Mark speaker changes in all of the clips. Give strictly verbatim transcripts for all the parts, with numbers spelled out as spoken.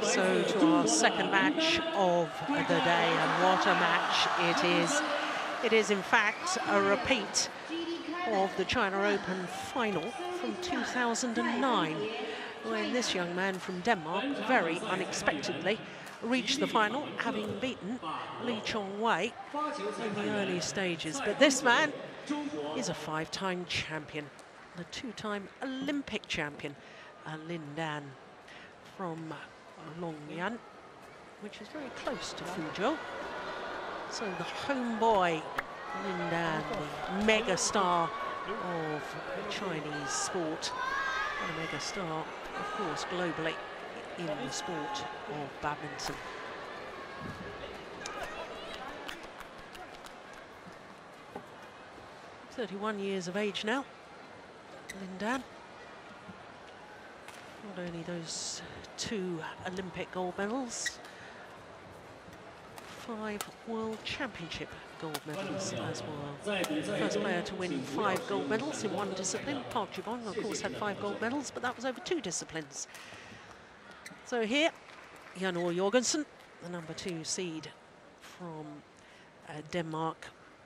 Speaker 1: So to our second match of the day, and what a match it is. It is in fact a repeat of the China Open final from two thousand nine, when this young man from Denmark very unexpectedly reached the final, having beaten Lee Chong-wei in the early stages. But this man is a five-time champion, the two-time Olympic champion, uh, Lin Dan from Longyan, which is very close to Fuzhou. So the homeboy, Lin Dan, the mega star of Chinese sport, and a mega star, of course, globally in the sport of badminton. thirty-one years of age now, Lin Dan. Not only those two Olympic gold medals, five World Championship gold medals as well. First player to win five gold medals in one discipline. Park Ji-won, of course, had five gold medals, but that was over two disciplines. So here, Jan-Or Jorgensen, the number two seed from uh, Denmark,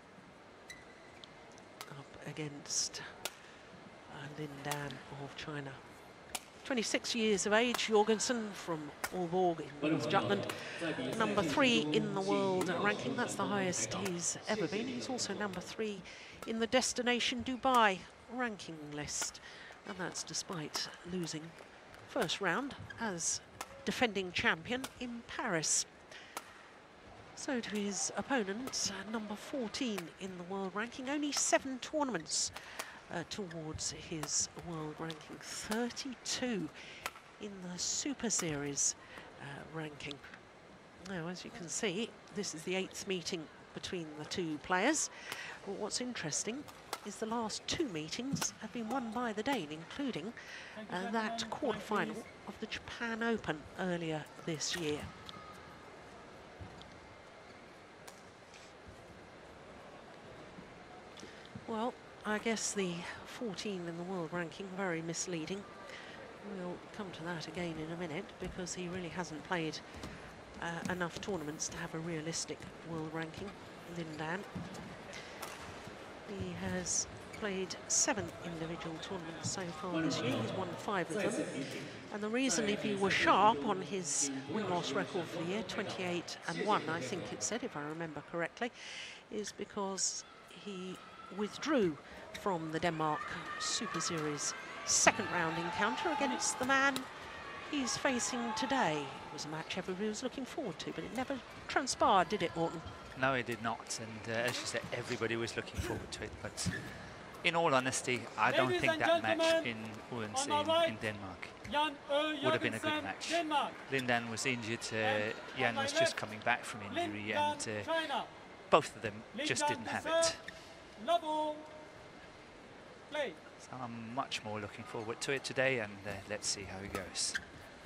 Speaker 1: up against uh, Lin Dan of China. twenty-six years of age, Jorgensen from Aalborg in North Jutland. Number three in the world ranking, that's the highest he's ever been. He's also number three in the Destination Dubai ranking list. And that's despite losing first round as defending champion in Paris. So to his opponent, uh, number fourteen in the world ranking, only seven tournaments Uh, towards his world ranking, thirty-two in the Super Series uh, ranking. Now, as you can see, this is the eighth meeting between the two players. But what's interesting is the last two meetings have been won by the Dane, including uh, that quarter-final of the Japan Open earlier this year. Well, I guess the fourteen in the world ranking, very misleading. We'll come to that again in a minute, because he really hasn't played uh, enough tournaments to have a realistic world ranking, Lin Dan. He has played seven individual tournaments so far this year. He's won five of them. And the reason, if he was sharp on his win-loss record for the year, twenty-eight and one, I think it said, if I remember correctly, is because he withdrew from the Denmark Super Series second round encounter against the man he's facing today. It was a match everybody was looking forward to, but it never transpired, did it, Morten?
Speaker 2: No, it did not, and uh, as you said, everybody was looking forward to it, but in all honesty, I don't
Speaker 3: Ladies
Speaker 2: think that match in Odense in,
Speaker 3: right,
Speaker 2: in Denmark
Speaker 3: Jan-O
Speaker 2: would have been a good match.
Speaker 3: Denmark.
Speaker 2: Lin Dan was injured, uh, Jan was just coming back from injury,
Speaker 3: Lin
Speaker 2: and
Speaker 3: Dan,
Speaker 2: uh,
Speaker 3: China.
Speaker 2: both of them
Speaker 3: Lin
Speaker 2: just
Speaker 3: Dan
Speaker 2: didn't have
Speaker 3: deserve.
Speaker 2: it.
Speaker 3: Level. Play.
Speaker 2: So I'm much more looking forward to it today, and uh, let's see how it goes.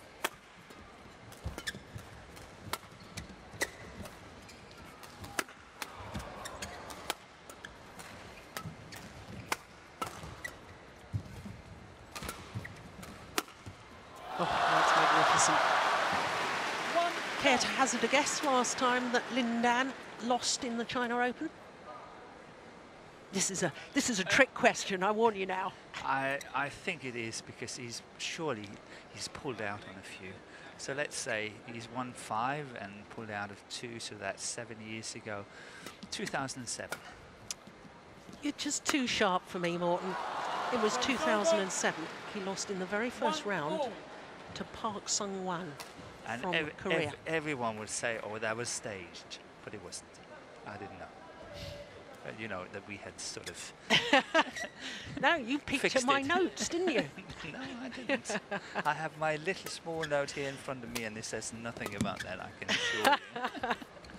Speaker 1: Oh, that's magnificent. Care to hazard a guess last time that Lin Dan lost in the China Open? This is a this is a trick question, I warn you now.
Speaker 2: I I think it is, because he's surely he's pulled out on a few. So let's say he's won five and pulled out of two, so that's seven years ago, two thousand seven.
Speaker 1: You're just too sharp for me, Morten. It was two thousand seven. He lost in the very first round to Park Sung-wan from
Speaker 2: ev
Speaker 1: Korea.
Speaker 2: Ev everyone would say, oh, that was staged, but it wasn't. I didn't know. But you know, that we had sort of...
Speaker 1: No, you picked at my
Speaker 2: it.
Speaker 1: notes, didn't you?
Speaker 2: No, I didn't. I have my little small note here in front of me, and it says nothing about that, I can assure you.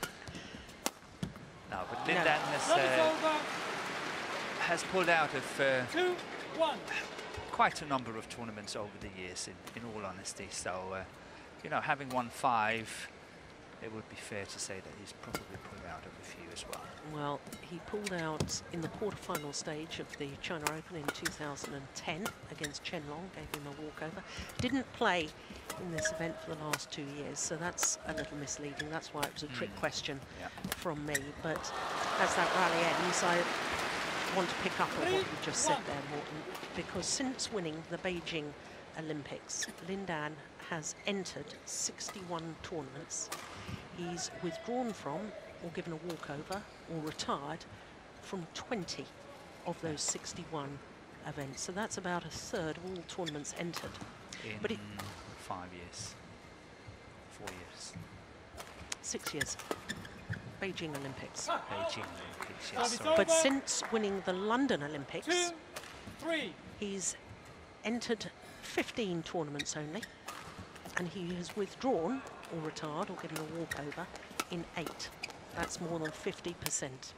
Speaker 2: No, but Lin Dan
Speaker 1: No.
Speaker 2: has, uh, has pulled out of uh,
Speaker 3: Two, one.
Speaker 2: quite a number of tournaments over the years, in, in all honesty. So, uh, you know, having won five, it would be fair to say that he's probably pulled out of a few as well.
Speaker 1: Well, he pulled out in the quarterfinal stage of the China Open in two thousand ten against Chen Long, gave him a walkover. Didn't play in this event for the last two years, so that's a little misleading. That's why it was a trick
Speaker 2: Mm.
Speaker 1: question
Speaker 2: Yeah.
Speaker 1: from me. But as that rally ends, I want to pick up on what you just said there, Morten, because since winning the Beijing Olympics, Lin Dan has entered sixty-one tournaments. He's withdrawn from, or given a walkover, or retired from twenty of those sixty-one events. So that's about a third of all tournaments entered.
Speaker 2: In
Speaker 1: But it,
Speaker 2: five years, four years.
Speaker 1: six years. Beijing Olympics.
Speaker 2: Beijing Olympics, yes,
Speaker 3: Service
Speaker 2: sorry.
Speaker 1: But since winning the London Olympics,
Speaker 3: Two, three.
Speaker 1: he's entered fifteen tournaments only, and he has withdrawn or retired or given a walkover in eight. That's more than fifty percent.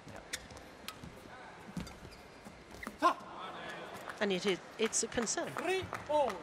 Speaker 2: Yep.
Speaker 1: And it is, it's a concern.
Speaker 3: Three all.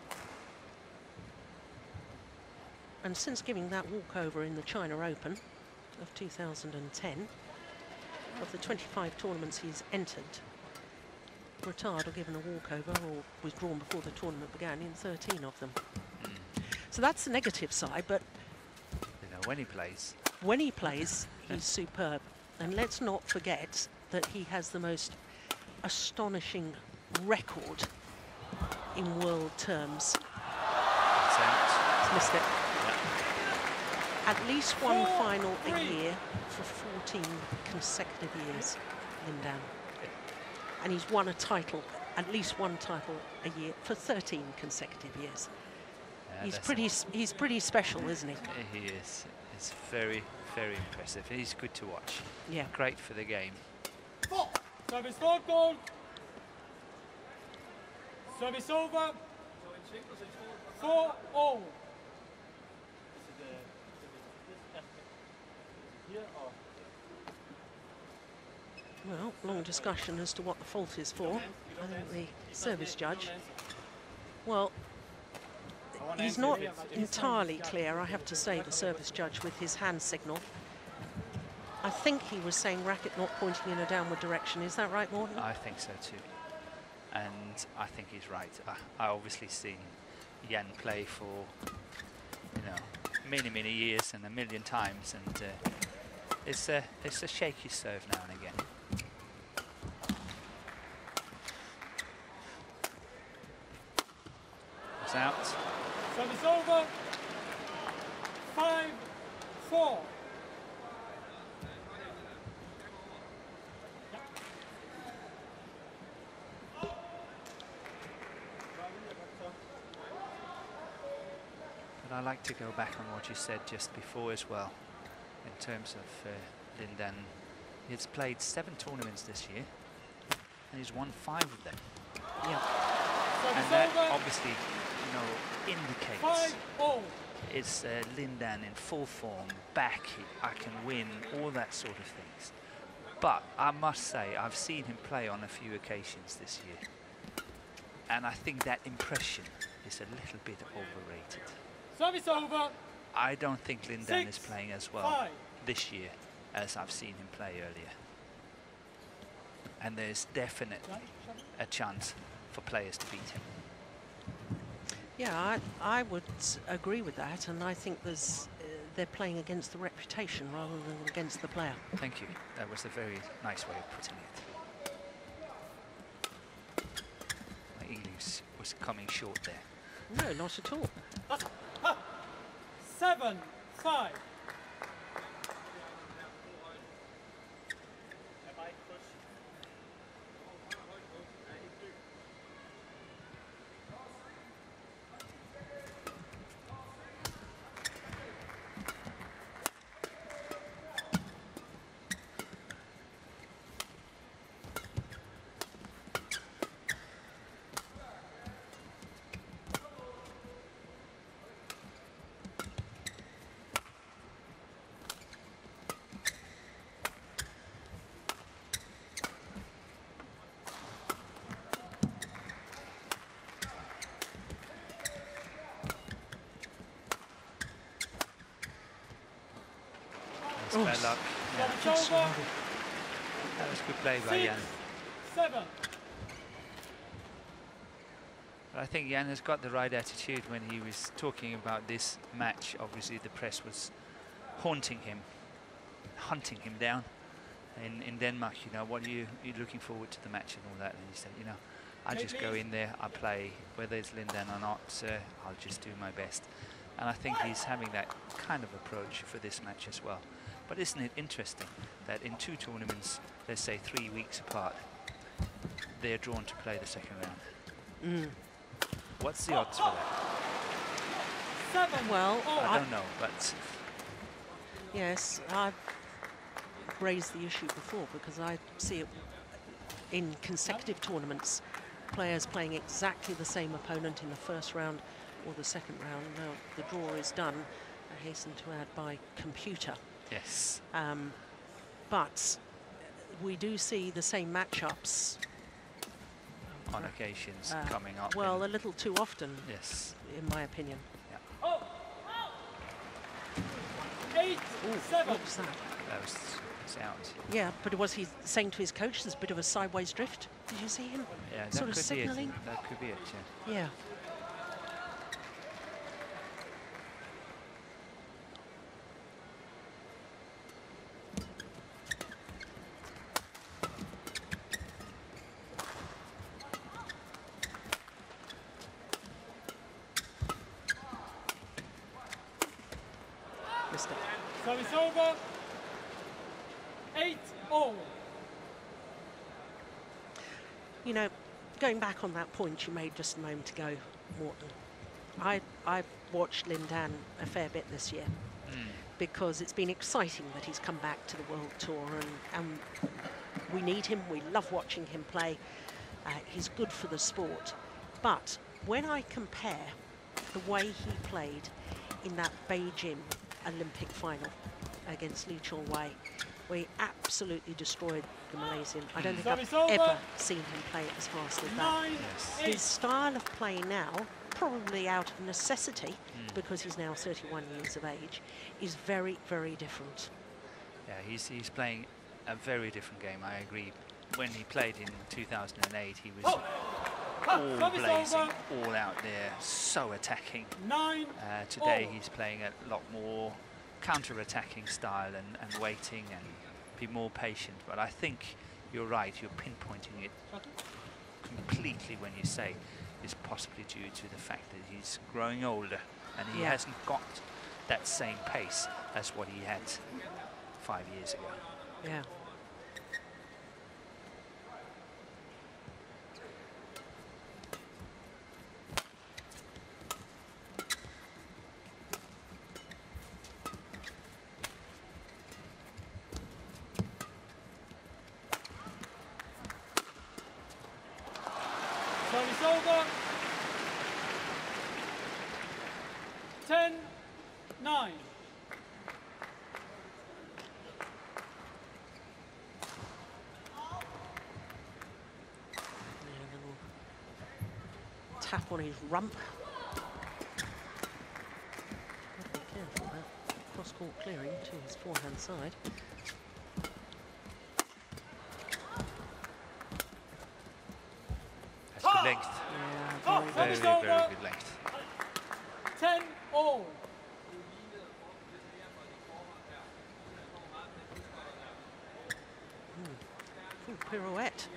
Speaker 1: And since giving that walkover in the China Open of two thousand ten, of the twenty-five tournaments he's entered, retired or given a walkover or withdrawn before the tournament began in thirteen of them.
Speaker 2: Mm.
Speaker 1: So that's the negative side, but
Speaker 2: You know, when he plays,
Speaker 1: when he plays, he's superb. And let's not forget that he has the most astonishing record in world terms.
Speaker 2: it's out.
Speaker 1: He's missed it.
Speaker 2: Yeah.
Speaker 1: At least one
Speaker 3: Four,
Speaker 1: final a
Speaker 3: three.
Speaker 1: year for fourteen consecutive years, Lin Dan. And he's won a title, at least one title a year for thirteen consecutive years.
Speaker 2: Yeah,
Speaker 1: He's
Speaker 2: that's
Speaker 1: pretty,
Speaker 2: it.
Speaker 1: s- he's pretty special, isn't he?
Speaker 2: He is. It's very, very impressive. He's good to watch.
Speaker 1: Yeah.
Speaker 2: Great for the game.
Speaker 3: Four. Service four goal. Service over. Four all.
Speaker 1: Well, long discussion as to what the fault is for. I think the service judge, well, he's not entirely clear, I have to say, the service judge, with his hand signal. I think he was saying racket not pointing in a downward direction. Is that right, Morten?
Speaker 2: I think so too. And I think he's right. I, I obviously seen Yan play for, you know, many, many years and a million times, and uh, it's a it's a shaky serve now and again. It's out.
Speaker 3: Service over. Five, four.
Speaker 2: But I like to go back on what you said just before as well, in terms of uh, Lin Dan. He's played seven tournaments this year, and he's won five of them.
Speaker 1: Yeah.
Speaker 3: Service
Speaker 2: And that
Speaker 3: over.
Speaker 2: obviously, you know, indicates
Speaker 3: Five all.
Speaker 2: it's uh, Lin Dan in full form, back, he, I can win, all that sort of things. But I must say, I've seen him play on a few occasions this year, and I think that impression is a little bit overrated.
Speaker 3: Service over.
Speaker 2: I don't think Lin Dan is
Speaker 3: Six,
Speaker 2: playing as well
Speaker 3: five.
Speaker 2: this year as I've seen him play earlier. And there's definitely a chance for players to beat him.
Speaker 1: Yeah, I, I would agree with that, and I think there's uh, they're playing against the reputation rather than against the player.
Speaker 2: Thank you. That was a very nice way of putting it. My English was coming short there.
Speaker 1: No, not at all.
Speaker 3: Seven, five.
Speaker 2: It's
Speaker 1: Oh,
Speaker 2: bad luck. Yeah.
Speaker 3: Service over.
Speaker 2: That was good play by
Speaker 3: Six,
Speaker 2: Jan.
Speaker 3: seven.
Speaker 2: But I think Jan has got the right attitude when he was talking about this match. Obviously, the press was haunting him, hunting him down in, in Denmark. You know, what are you, you looking forward to the match and all that? And he said, you know, I just go in there, I play, whether it's Lindan or not, uh, I'll just do my best. And I think he's having that kind of approach for this match as well. But isn't it interesting that in two tournaments, let's say three weeks apart, they're drawn to play the second round?
Speaker 1: Mm.
Speaker 2: What's the odds for that?
Speaker 3: Seven.
Speaker 1: Well,
Speaker 3: Oh.
Speaker 2: I don't know, but
Speaker 1: yes, I've raised the issue before because I see it in consecutive tournaments, players playing exactly the same opponent in the first round or the second round. Now the draw is done, I hasten to add, by computer.
Speaker 2: yes.
Speaker 1: Um, but we do see the same matchups.
Speaker 2: On occasions
Speaker 1: Uh,
Speaker 2: coming up.
Speaker 1: Well, a
Speaker 2: in-
Speaker 1: little too often,
Speaker 2: yes.
Speaker 1: in my opinion.
Speaker 3: Oh. Eight,
Speaker 1: Ooh,
Speaker 3: seven.
Speaker 1: what was that?
Speaker 2: That was it's out.
Speaker 1: Yeah, but was he saying to his coach there's a bit of a sideways drift? Did you see him?
Speaker 2: Yeah, that
Speaker 1: Sort of
Speaker 2: could
Speaker 1: signalling?
Speaker 2: be it. That could be it, yeah.
Speaker 1: Yeah. Missed it.
Speaker 3: Service over. Eight, all.
Speaker 1: You know, going back on that point you made just a moment ago, Morton, I, I've watched Lindan a fair bit this year
Speaker 2: Mm.
Speaker 1: because it's been exciting that he's come back to the World Tour, and, and we need him, we love watching him play. Uh, he's good for the sport. But when I compare the way he played in that Beijing Olympic final against Lee Chong-wei, where he absolutely destroyed the Malaysian. I don't think
Speaker 3: Service
Speaker 1: I've
Speaker 3: over.
Speaker 1: ever seen him play it as fast as that.
Speaker 3: Nine,
Speaker 2: Yes.
Speaker 3: eight.
Speaker 1: His style of play now, probably out of necessity,
Speaker 2: Mm.
Speaker 1: because he's now thirty-one years of age, is very, very different.
Speaker 2: Yeah, he's, he's playing a very different game, I agree. When he played in two thousand eight, he was
Speaker 3: Oh.
Speaker 2: all
Speaker 3: Service
Speaker 2: blazing,
Speaker 3: over.
Speaker 2: all out there, so attacking.
Speaker 3: Nine.
Speaker 2: Uh, today
Speaker 3: Oh.
Speaker 2: he's playing a lot more counter-attacking style and, and waiting and be more patient. But I think you're right, you're pinpointing it completely when you say it's possibly due to the fact that he's growing older and he
Speaker 1: Yeah.
Speaker 2: hasn't got that same pace as what he had five years ago.
Speaker 1: Yeah.
Speaker 3: Service over. Ten, nine.
Speaker 1: Yeah, a little tap on his rump. Gotta be careful there. Cross-court clearing to his forehand side.
Speaker 2: That's good length.
Speaker 1: Yeah,
Speaker 3: Oh,
Speaker 1: very,
Speaker 2: Very,
Speaker 3: Service
Speaker 2: very
Speaker 3: over.
Speaker 2: good length.
Speaker 3: Ten, all.
Speaker 1: full pirouette.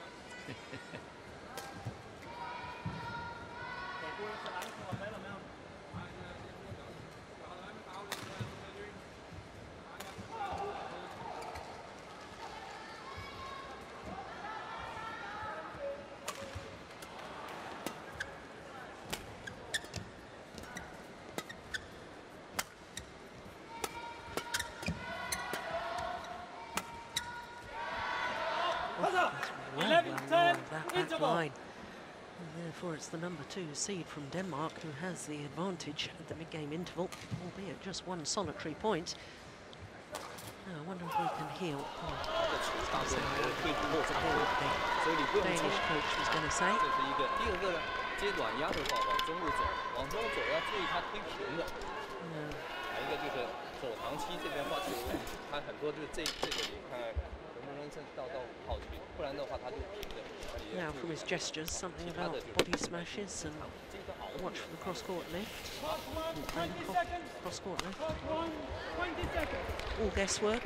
Speaker 1: Well,
Speaker 3: eleven,
Speaker 1: well,
Speaker 3: ten,
Speaker 1: well, that back
Speaker 3: interval.
Speaker 1: line. And therefore it's the number two seed from Denmark who has the advantage at the mid-game interval, albeit just one solitary point. Now, I wonder if we can heal. Oh, that's what the Danish coach was going to say.
Speaker 4: 这是一个第二个接短压的话，往中路走，往中走要注意它推平的。
Speaker 1: Yeah.
Speaker 4: 还有一个就是走堂期这边的话，其实它很多就是这这个你看能不能是到到五号去，不然的话它就平的。
Speaker 1: Now from his gestures, something about body smashes and watch for the cross-court lift. Cross-court lift. All guesswork.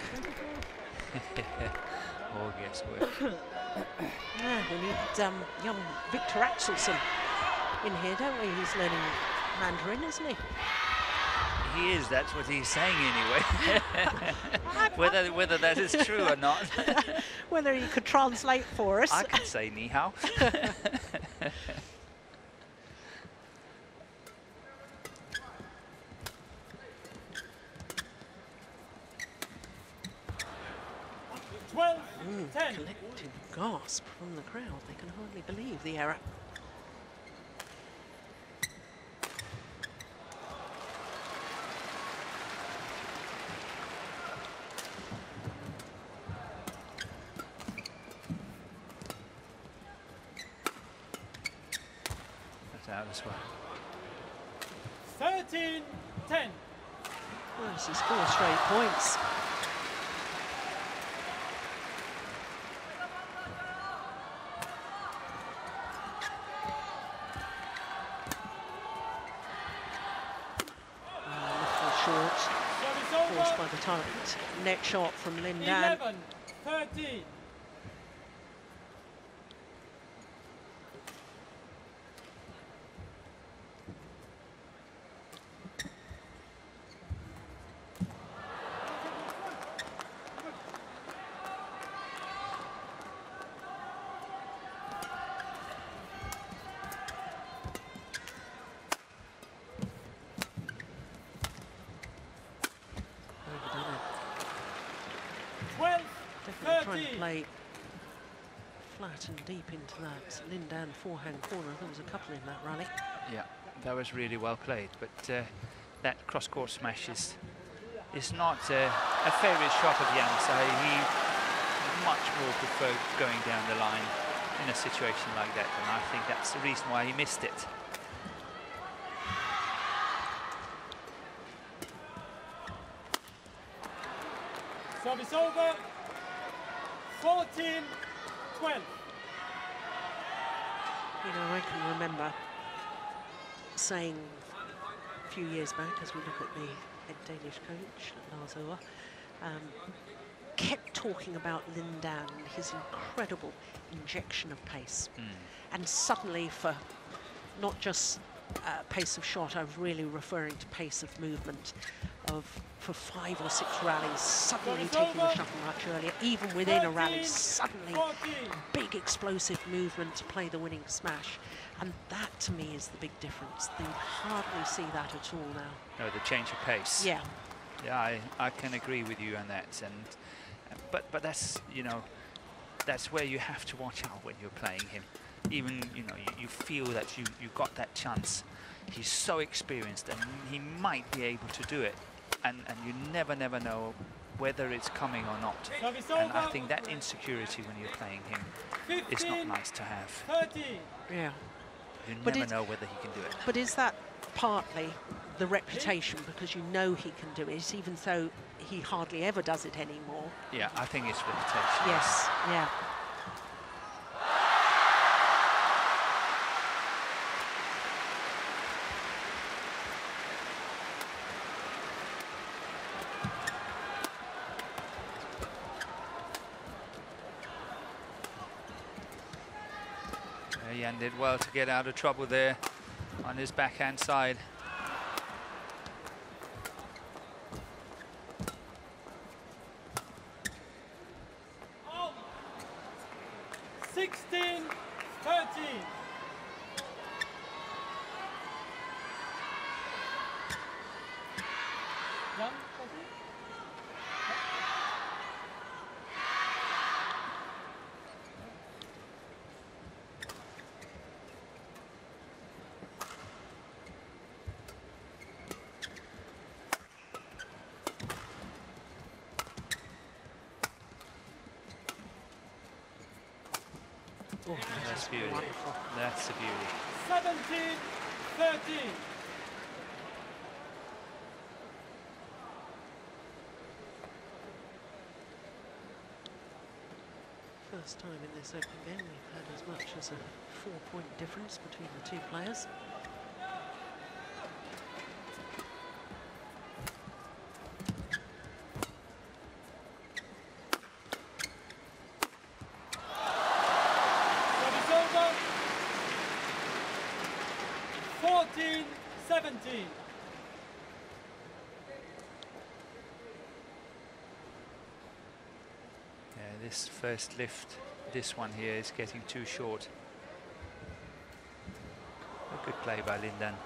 Speaker 2: All guesswork.
Speaker 1: Yeah, we need um, young Victor Axelsen in here, don't we? He's learning Mandarin, isn't he?
Speaker 2: He is, that's what he's saying anyway. whether whether that is true or not.
Speaker 1: Whether he could translate for us.
Speaker 2: I could say ni hao.
Speaker 3: twelve,
Speaker 1: Mm,
Speaker 3: ten.
Speaker 1: collective gasp from the crowd. They can hardly believe the error.
Speaker 2: Out as well.
Speaker 3: thirteen, ten.
Speaker 1: Well, this is four straight points. Uh, a little short, forced by the tight net shot from Lin Dan.
Speaker 3: eleven, thirteen.
Speaker 1: Definitely trying to play flat and deep into that Lin Dan forehand corner. There was a couple in that rally.
Speaker 2: Yeah, that was really well played, but uh, that cross-court smash is is not uh, a favourite shot of Yang's. Uh, he much more preferred going down the line in a situation like that, and I think that's the reason why he missed it.
Speaker 3: Service over. fourteen, twelve.
Speaker 1: You know, I can remember saying a few years back, as we look at the head Danish coach, Lars Oer, um, kept talking about Lin Dan, his incredible injection of pace.
Speaker 2: Mm.
Speaker 1: And suddenly, for not just uh, pace of shot, I was really referring to pace of movement, of for five or six rallies, suddenly taking the shuttle much earlier, even within a rally, suddenly big explosive movement to play the winning smash. And that, to me, is the big difference. You hardly see that at all now.
Speaker 2: No, the change of pace.
Speaker 1: Yeah.
Speaker 2: Yeah, I, I can agree with you on that. And uh, but but that's, you know, that's where you have to watch out when you're playing him. Even, you know, you, you feel that you you got that chance. He's so experienced, and he might be able to do it. And, and you never, never know whether it's coming or not. And I think that insecurity when you're playing him is not nice to have.
Speaker 3: thirty.
Speaker 1: Yeah.
Speaker 2: You
Speaker 1: But
Speaker 2: never
Speaker 1: it-
Speaker 2: know whether he can do it.
Speaker 1: But is that partly the reputation, because you know he can do it, even though he hardly ever does it anymore?
Speaker 2: Yeah, I think it's reputation.
Speaker 1: Yes, yeah.
Speaker 2: Uh, Yan did well to get out of trouble there on his backhand side.
Speaker 3: sixteen, thirteen. Young, fourteen.
Speaker 1: Oh,
Speaker 2: That's beauty.
Speaker 1: wonderful.
Speaker 2: That's a beauty.
Speaker 3: seventeen, thirteen.
Speaker 1: First time in this opening game we've had as much as a four-point difference between the two players.
Speaker 3: Service over. fourteen seventeen.
Speaker 2: Yeah, this first lift, this one here is getting too short. A good play by Lindan.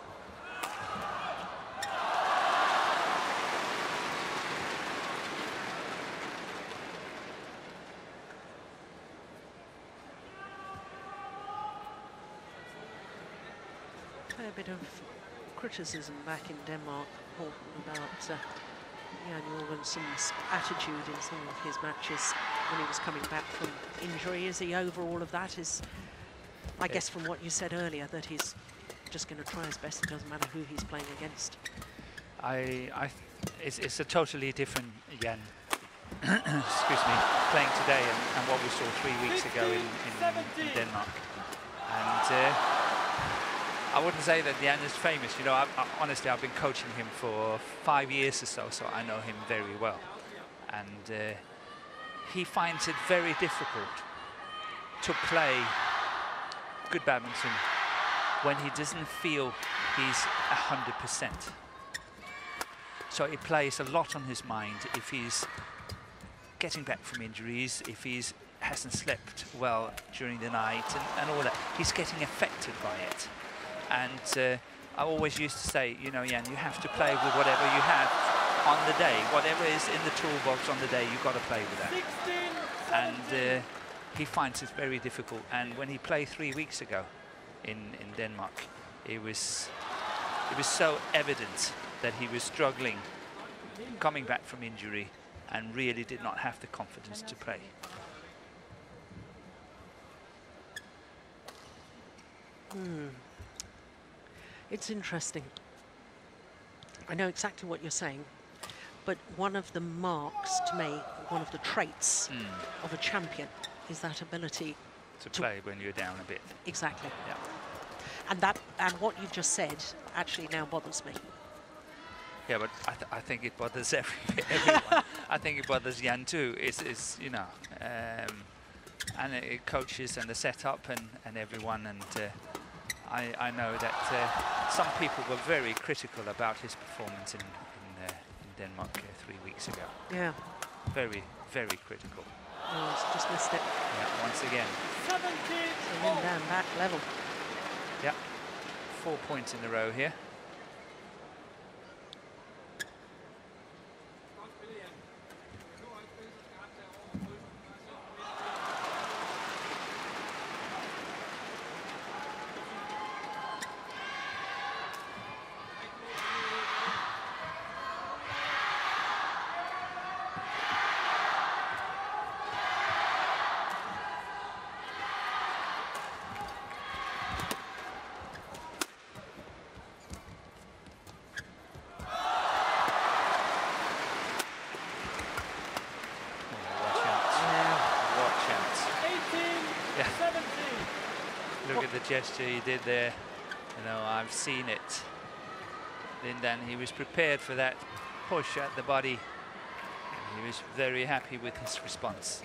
Speaker 1: A bit of criticism back in Denmark about uh, Jan Jorgensen's attitude in some of his matches when he was coming back from injury. Is he over all of that? Is, I
Speaker 2: Yeah.
Speaker 1: guess from what you said earlier, that he's just going to try his best. It doesn't matter who he's playing against.
Speaker 2: I, I, it's, it's a totally different Jan. Excuse me, playing today and, and what we saw three weeks ago in, in, in Denmark. And uh, I wouldn't say that Jan is famous. You know, I, I, honestly, I've been coaching him for five years or so, so I know him very well. And uh, he finds it very difficult to play good badminton when he doesn't feel he's one hundred percent. So it plays a lot on his mind if he's getting back from injuries, if he's hasn't slept well during the night and, and all that. He's getting affected by it. And uh, I always used to say, you know, Jan, you have to play with whatever you have on the day. Whatever is in the toolbox on the day, you've got to play with that. And uh, he finds it very difficult. And when he played three weeks ago in, in Denmark, it was, it was so evident that he was struggling, coming back from injury, and really did not have the confidence to play.
Speaker 1: Hmm. It's interesting. I know exactly what you're saying, but one of the marks to me, one of the traits
Speaker 2: Mm.
Speaker 1: of a champion is that ability
Speaker 2: To,
Speaker 1: to
Speaker 2: play when you're down a bit.
Speaker 1: exactly.
Speaker 2: Yeah.
Speaker 1: And that and what you've just said actually now bothers me.
Speaker 2: Yeah, but I, th I think it bothers every everyone. I think it bothers Jan too. It's, it's you know, um, and it, it coaches and the setup and and everyone. And uh, I I know that uh, some people were very critical about his performance in in, uh, in Denmark uh, three weeks ago.
Speaker 1: Yeah.
Speaker 2: Very very critical.
Speaker 1: Oh, it's just missed it.
Speaker 2: Yeah, once again.
Speaker 3: seventeen.
Speaker 1: So Lindan back level.
Speaker 2: Yeah, four points in a row here. Look at the gesture he did there. You know, I've seen it. Lindan, he was prepared for that push at the body. He was very happy with his response.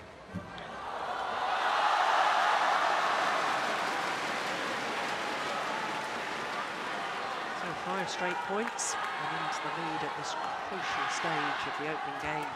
Speaker 1: So five straight points and into the lead at this crucial stage of the opening game.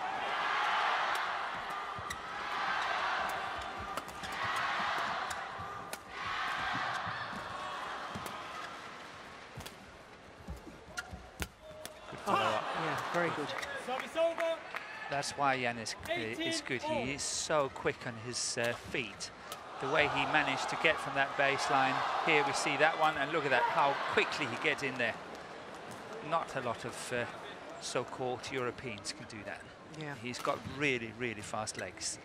Speaker 1: Yeah, very good.
Speaker 3: Service over.
Speaker 2: That's why Jan is, uh, is good. He is so quick on his uh, feet. The way he managed to get from that baseline. Here we see that one, and look at that, how quickly he gets in there. Not a lot of uh, so-called Europeans can do that.
Speaker 1: Yeah.
Speaker 2: He's got really, really fast legs.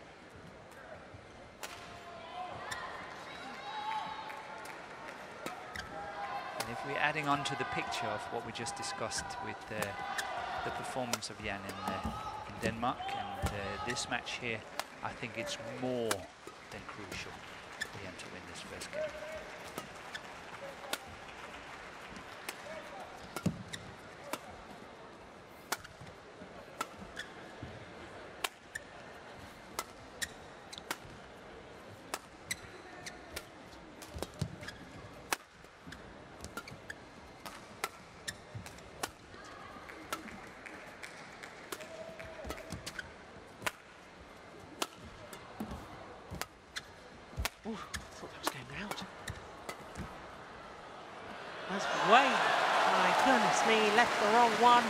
Speaker 2: And if we're adding on to the picture of what we just discussed with uh, the performance of Jan in, uh, in Denmark and uh, this match here, I think it's more than crucial for Yan to win this first game.
Speaker 1: Ooh, I thought that was going out. That's way, my goodness me, left the wrong one.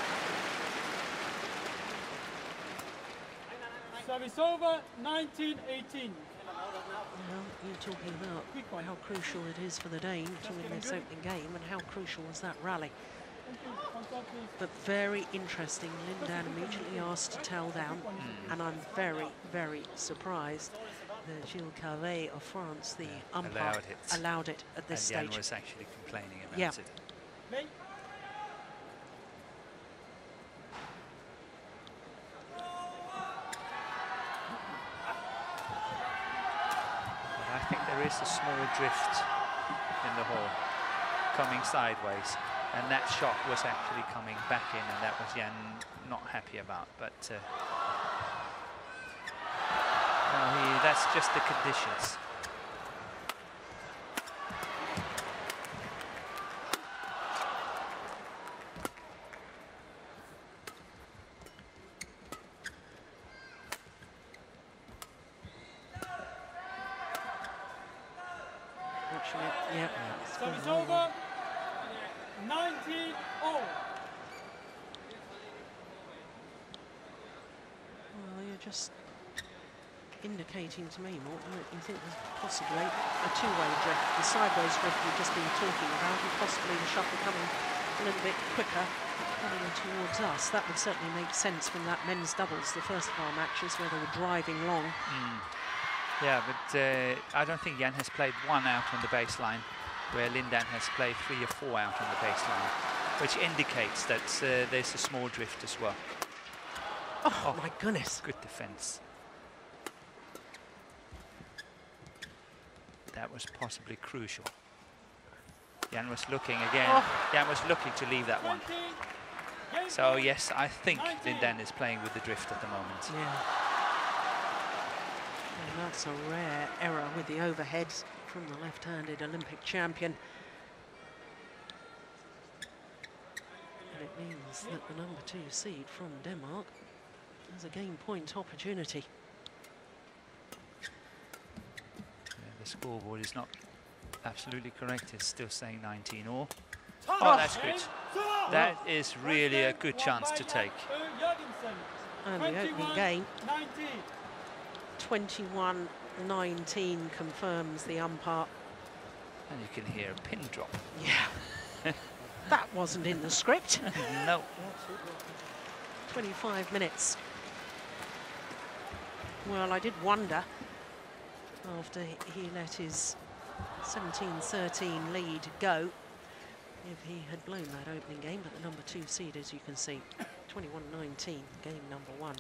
Speaker 3: Service over, nineteen eighteen.
Speaker 1: Well, you're talking about how crucial it is for the Dane to win this opening game, and how crucial was that rally. But very interesting. Lindan immediately asked to tell down, mm. and I'm very, very surprised that Gilles Carvet of France, the yeah, umpire, allowed it. allowed it at this
Speaker 2: and
Speaker 1: stage.
Speaker 2: Jan was actually complaining about
Speaker 1: yeah.
Speaker 2: it. But I think there is a small drift in the hole coming sideways. And that shot was actually coming back in, and that was Jan not happy about. But uh, no, he, that's just the conditions.
Speaker 1: Watching it, yeah. yeah.
Speaker 3: Service over. nineteen all.
Speaker 1: Well, you're just indicating to me, Morten, that you think there's possibly a two-way drift. The sideways drift we've just been talking about, and possibly the shuttle coming a little bit quicker, coming towards us. That would certainly make sense from that men's doubles, the first of our matches, where they were driving long.
Speaker 2: Mm. Yeah, but uh, I don't think Jan has played one out on the baseline, where Lindan has played three or four out on the baseline, which indicates that uh, there's a small drift as well.
Speaker 1: Oh, oh my goodness.
Speaker 2: Good defense. That was possibly crucial. Jan was looking again. Oh. Jan was looking to leave that one. So yes, I think Lindan is playing with the drift at the moment.
Speaker 1: Yeah. And that's a rare error with the overheads from the left-handed Olympic champion. And it means that the number two seed from Denmark has a game point opportunity.
Speaker 2: Yeah, the scoreboard is not absolutely correct. It's still saying nineteen all. Oh, that's good. That is really a good chance to take.
Speaker 1: And the opening game, twenty-one nineteen confirms the umpire.
Speaker 2: And you can hear a pin drop.
Speaker 1: Yeah. That wasn't in the script.
Speaker 2: No.
Speaker 1: twenty-five minutes. Well, I did wonder, after he let his seventeen thirteen lead go, if he had blown that opening game, but the number two seed, as you can see, twenty-one nineteen, game number one.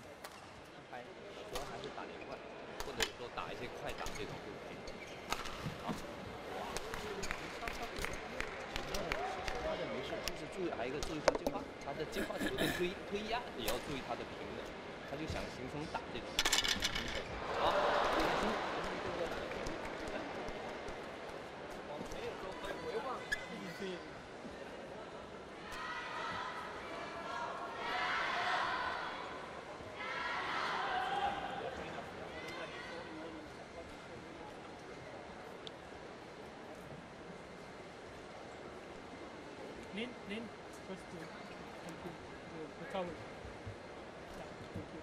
Speaker 3: Lin, Lin, first to complete the, the cover. Yeah, thank you.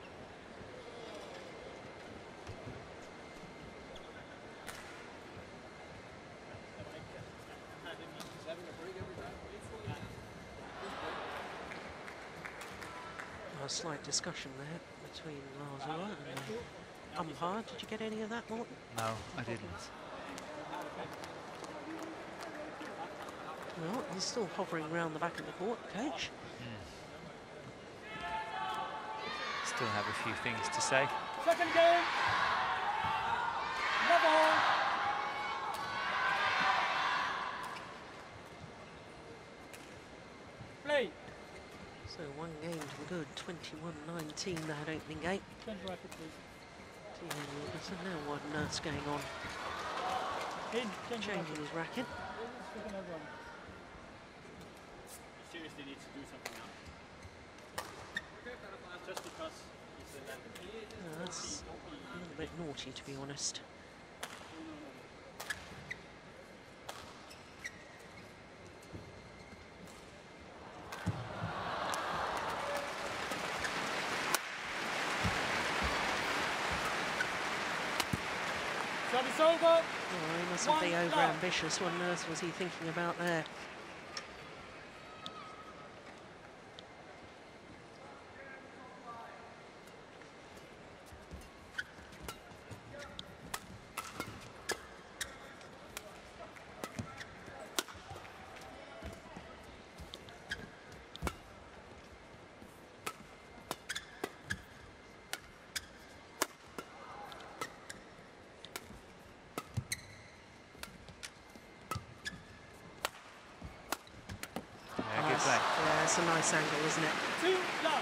Speaker 1: A slight discussion there between Lars Ulla and the umpire. Did you get any of that, Morten?
Speaker 2: No, I didn't.
Speaker 1: Well, he's still hovering around the back of the court, coach.
Speaker 2: Mm. Still have a few things to say.
Speaker 3: Second game. Level. Play.
Speaker 1: So one game to the good, twenty-one nineteen that opening game.
Speaker 3: Change racket, please.
Speaker 1: So now what on earth's going on?
Speaker 3: In. Change
Speaker 1: Changing
Speaker 3: racket.
Speaker 1: his racket.
Speaker 3: Second everyone.
Speaker 5: Seriously need to do something now. Just because he's a left.
Speaker 1: Oh, that's a little bit naughty, to be honest.
Speaker 3: Service over.
Speaker 1: Oh, he mustn't be
Speaker 3: One
Speaker 1: over
Speaker 3: love.
Speaker 1: ambitious. What on earth was he thinking about there?
Speaker 2: Yeah, good play.
Speaker 1: Yeah, it's a nice angle, isn't it?
Speaker 3: Two love.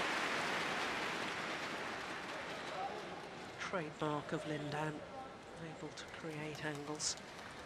Speaker 1: Trademark of Lindan, able to create angles.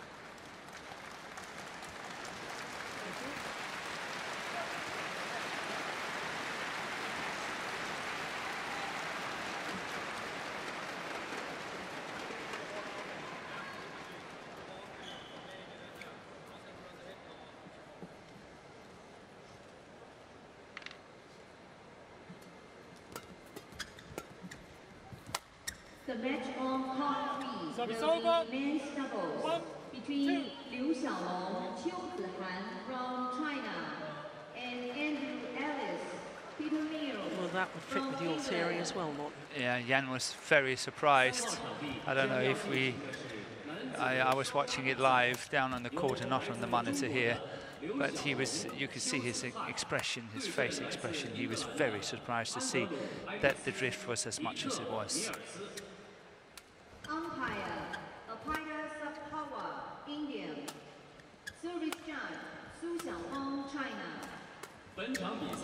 Speaker 6: The match on court three
Speaker 3: Service
Speaker 6: will
Speaker 3: over.
Speaker 6: be men's doubles
Speaker 3: One,
Speaker 6: between Liu Xiaolong, Qiu Zihan from China and Andrew Ellis, Peter Neal.
Speaker 1: Well, that would fit with your theory as well, Morten.
Speaker 2: Yeah, Jan was very surprised. I don't know if we... I, I was watching it live down on the court and not on the monitor here. But he was, you could see his expression, his face expression. He was very surprised to see that the drift was as much as it was.
Speaker 6: Umpire, Apida Sabhawa, India. Service judge, Su Xiaohong, China.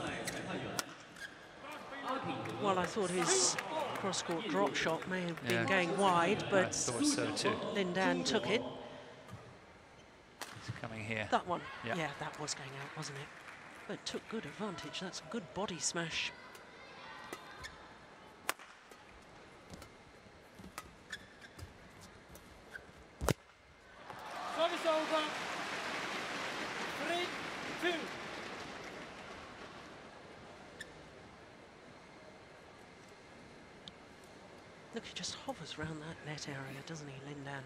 Speaker 1: Well, I thought his cross-court drop shot may have been
Speaker 2: Yeah.
Speaker 1: going wide,
Speaker 2: I
Speaker 1: but
Speaker 2: thought so too.
Speaker 1: Lindan took it.
Speaker 2: It's coming here.
Speaker 1: That one,
Speaker 2: Yeah.
Speaker 1: yeah, that was going out, wasn't it? But took good advantage. That's a good body smash.
Speaker 3: Service over. Three, two.
Speaker 1: Look, he just hovers around that net area, doesn't he, Lindan?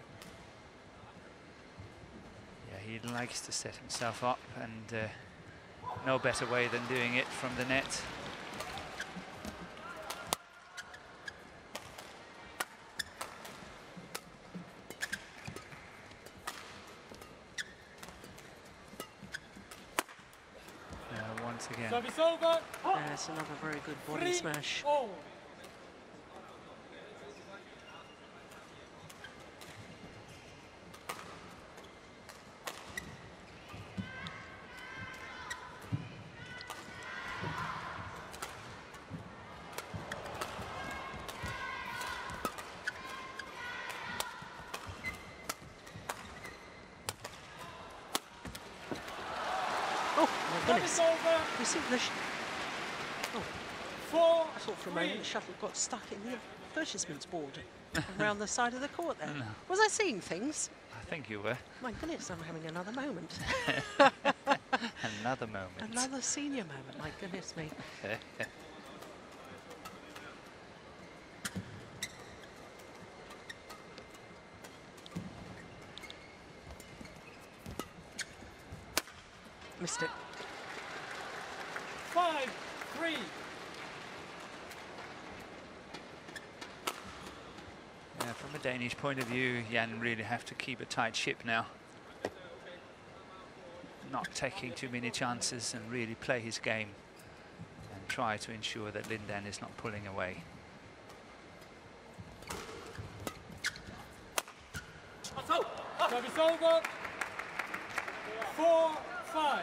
Speaker 2: Yeah, he likes to set himself up, and uh, no better way than doing it from the net. Uh, once again.
Speaker 3: Service over.
Speaker 1: That's another very good body
Speaker 3: Three,
Speaker 1: smash.
Speaker 3: all.
Speaker 1: Oh, my goodness.
Speaker 3: Service over.
Speaker 1: You see the... Sh oh,
Speaker 3: Four,
Speaker 1: I thought for a
Speaker 3: three.
Speaker 1: moment the shuttle got stuck in the advertisements board around the side of the court there.
Speaker 2: No.
Speaker 1: Was I seeing things?
Speaker 2: I think you were.
Speaker 1: My goodness, I'm having another moment.
Speaker 2: Another moment.
Speaker 1: Another senior moment, my goodness me. Missed it.
Speaker 3: Five, three.
Speaker 2: Yeah, from a Danish point of view, Jan really have to keep a tight ship now. Not taking too many chances and really play his game and try to ensure that Lindan is not pulling away.
Speaker 3: over. Four, five.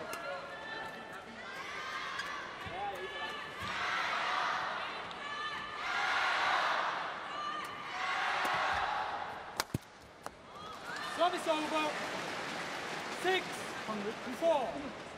Speaker 3: Service over. Six, four.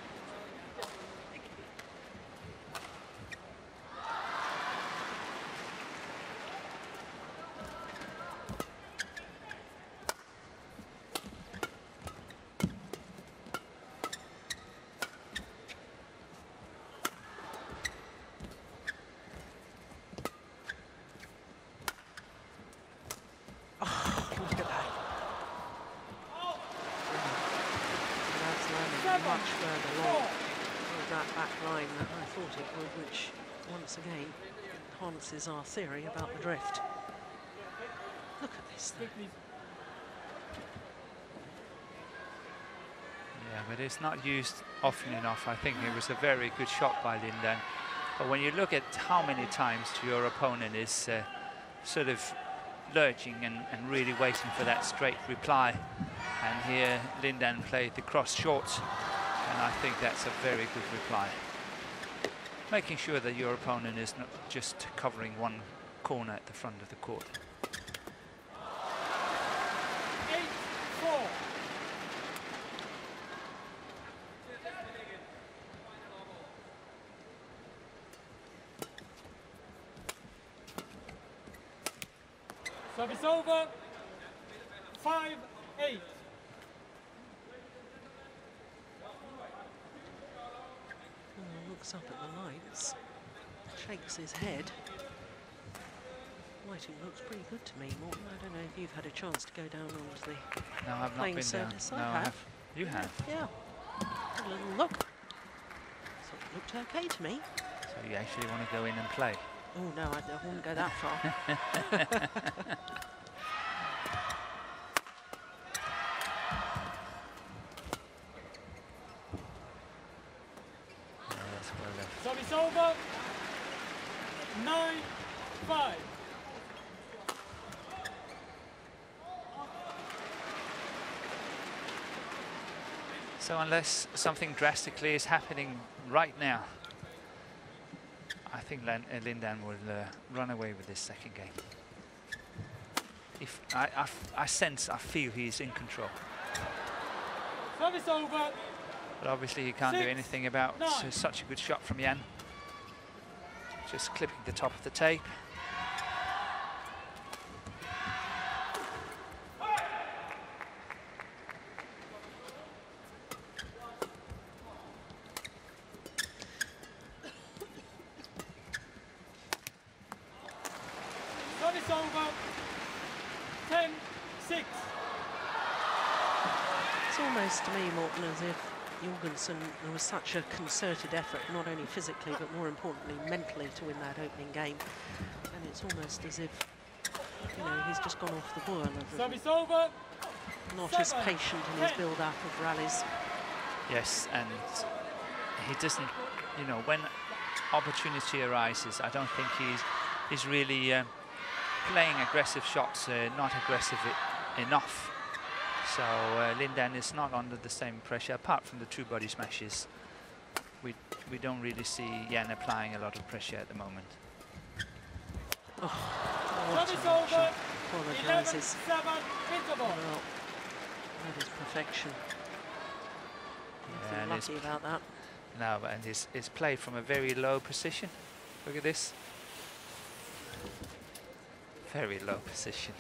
Speaker 1: Much further along with that back line than I thought it would, which once again enhances our theory about the drift. Look at this thing.
Speaker 2: Yeah, but it's not used often enough. I think it was a very good shot by Lindan. But when you look at how many times your opponent is uh, sort of lurching and, and really waiting for that straight reply, and here Lindan played the cross short, and I think that's a very good reply. Making sure that your opponent is not just covering one corner at the front of the court.
Speaker 3: Eight, four. Service over. Five, eight.
Speaker 1: Looks up at the lights, shakes his head. Lighting looks pretty good to me, Morton. I don't know if you've had a chance to go down onto the
Speaker 2: No, I've not
Speaker 1: playing
Speaker 2: been down.
Speaker 1: surface.
Speaker 2: No,
Speaker 1: I
Speaker 2: I
Speaker 1: have.
Speaker 2: have. You have?
Speaker 1: Yeah. Had a little look. So it looked okay to me.
Speaker 2: So you actually want to go in and play?
Speaker 1: Oh no, I, I wouldn't go that far.
Speaker 3: Service over. Nine, five.
Speaker 2: So unless something drastically is happening right now, I think Lan uh, Lindan will uh, run away with this second game. If I, I, I sense, I feel he's in control.
Speaker 3: Service over.
Speaker 2: But obviously he can't
Speaker 3: Six,
Speaker 2: do anything about
Speaker 3: nine.
Speaker 2: uh, such a good shot from Jan. Just clipping the top of the tape.
Speaker 3: Service over. Ten, six.
Speaker 1: It's almost to me, Morton, as if Jorgensen, there was such a concerted effort, not only physically but more importantly mentally, to win that opening game, and it's almost as if, you know, he's just gone off the boil of
Speaker 3: Service over.
Speaker 1: not
Speaker 3: Seven,
Speaker 1: as patient in his
Speaker 3: ten.
Speaker 1: build-up of rallies.
Speaker 2: Yes, and he doesn't, you know, when opportunity arises, I don't think he's he's really uh, playing aggressive shots, uh, not aggressive I enough. So uh, Lindan is not under the same pressure, apart from the two body smashes. We we don't really see Jan applying a lot of pressure at the moment.
Speaker 1: Oh, what
Speaker 3: Service
Speaker 1: a
Speaker 3: over.
Speaker 1: shot.
Speaker 3: Eleven,
Speaker 1: Apologises.
Speaker 3: seven. Interval.
Speaker 1: Well, that is perfection.
Speaker 2: Yeah, and
Speaker 1: Nothing
Speaker 2: it's-
Speaker 1: lucky about that.
Speaker 2: No, and it's, it's played from a very low position. Look at this. Very low position.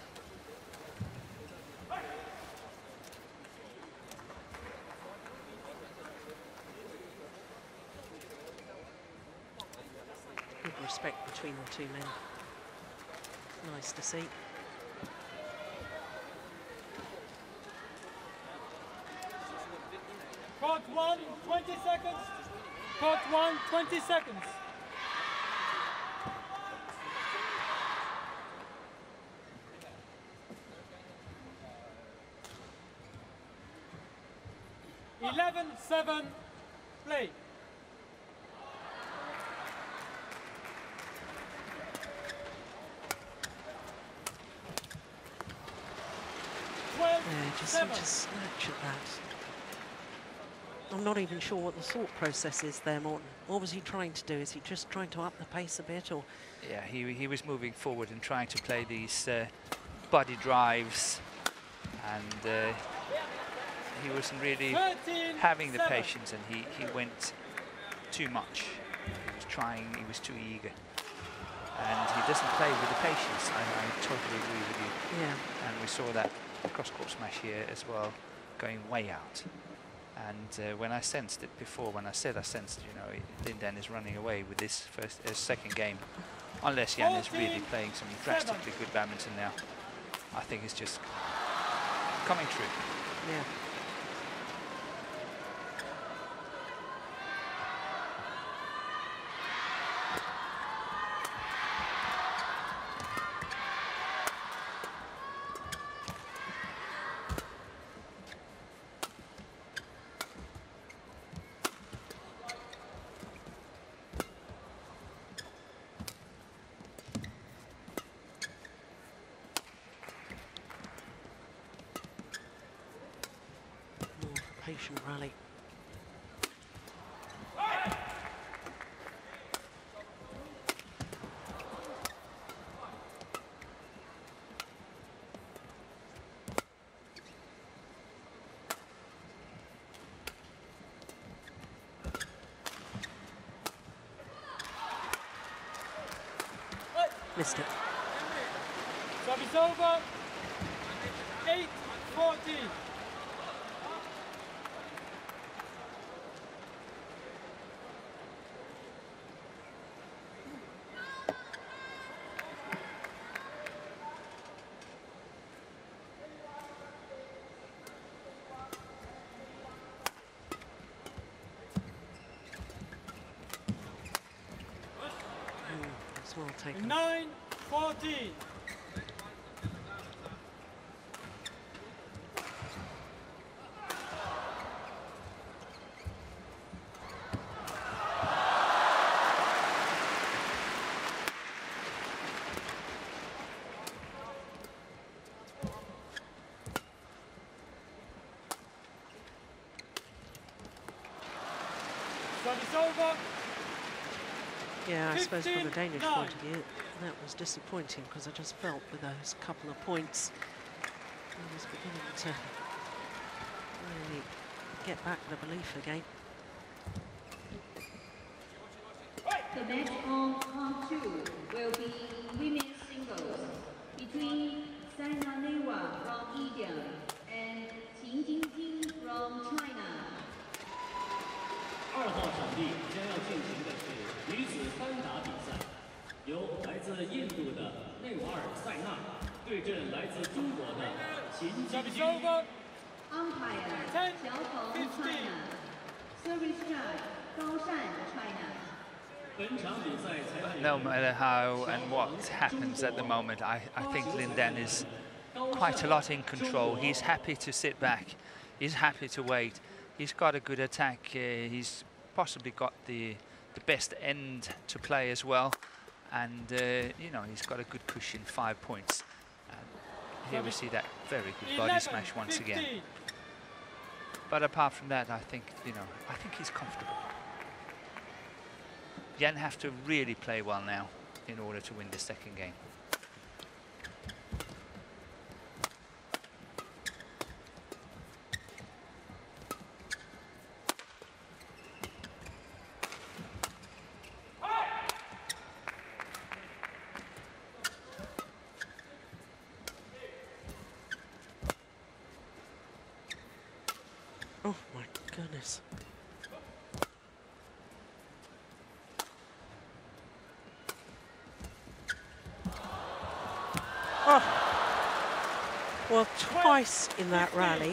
Speaker 1: Good respect between the two men. Nice to see.
Speaker 3: Court one, twenty seconds. Court one, twenty seconds. Eleven, seven, play. Twelve,
Speaker 1: Yeah, just seem to snatch at that. I'm not even sure what the thought process is there, Morton. What was he trying to do? Is he just trying to up the pace a bit, or?
Speaker 2: Yeah, he, he was moving forward and trying to play these uh, body drives, and uh, he wasn't really having the patience, and he, he went too much. He was trying, he was too eager. And he doesn't play with the patience. I, I totally agree with you.
Speaker 1: Yeah.
Speaker 2: And we saw that cross-court smash here as well, going way out. And uh, when I sensed it before, when I said I sensed, you know, Lindan is running away with this first, uh, second game, unless Jan is really playing some drastically good badminton now. I think it's just coming true.
Speaker 1: Yeah. Patient rally. Missed it.
Speaker 3: Service over. eight fourteen.
Speaker 1: Well taken.
Speaker 3: nine fourteen. Service over.
Speaker 1: Yeah, I suppose from a Danish
Speaker 3: nine.
Speaker 1: point of view, that was disappointing, because I just felt with those couple of points, he was beginning to really get back the belief again.
Speaker 6: The match on part two will be women's singles between Sainanewa from India and Qin Jingjing from China.
Speaker 5: 二号场地将要进行的是女子单打比赛，由来自印度的内瓦尔塞纳对阵来自中国的秦金
Speaker 3: Service
Speaker 5: 军。
Speaker 3: over.
Speaker 6: Umpire
Speaker 3: ten
Speaker 6: Xiao Feng,
Speaker 3: fifteen.
Speaker 6: China. Service charge Gao Shan, China.
Speaker 5: 本场比赛裁判员
Speaker 2: No matter how and what happens at the moment, I, I think Lindan is quite a lot in control. He's happy to sit back. He's happy to wait. He's got a good attack. Uh, he's possibly got the the best end to play as well, and uh, you know, he's got a good cushion, five points. And here we see that very good body smash once again. But apart from that, I think, you know, I think he's comfortable. Jan have to really play well now in order to win the second game.
Speaker 1: Oh my goodness. Oh. Well, twice in that rally,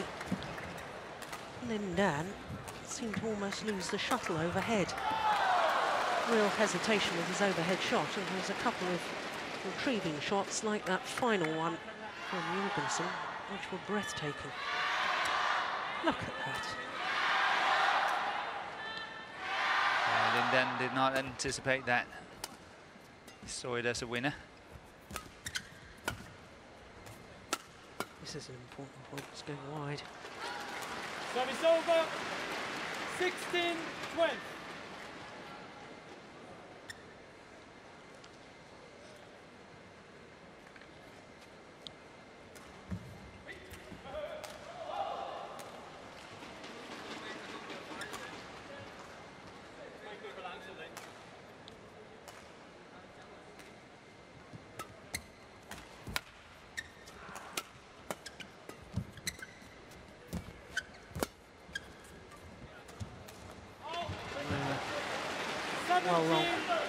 Speaker 1: Lindan seemed to almost lose the shuttle overhead. Real hesitation with his overhead shot, and there was a couple of retrieving shots like that final one from Jorgensen, which were breathtaking. Look at that.
Speaker 2: Uh, Lindan did not anticipate that. He saw it as a winner.
Speaker 1: This is an important point. It's going wide.
Speaker 3: Service over. sixteen twelve.
Speaker 1: Well wrong.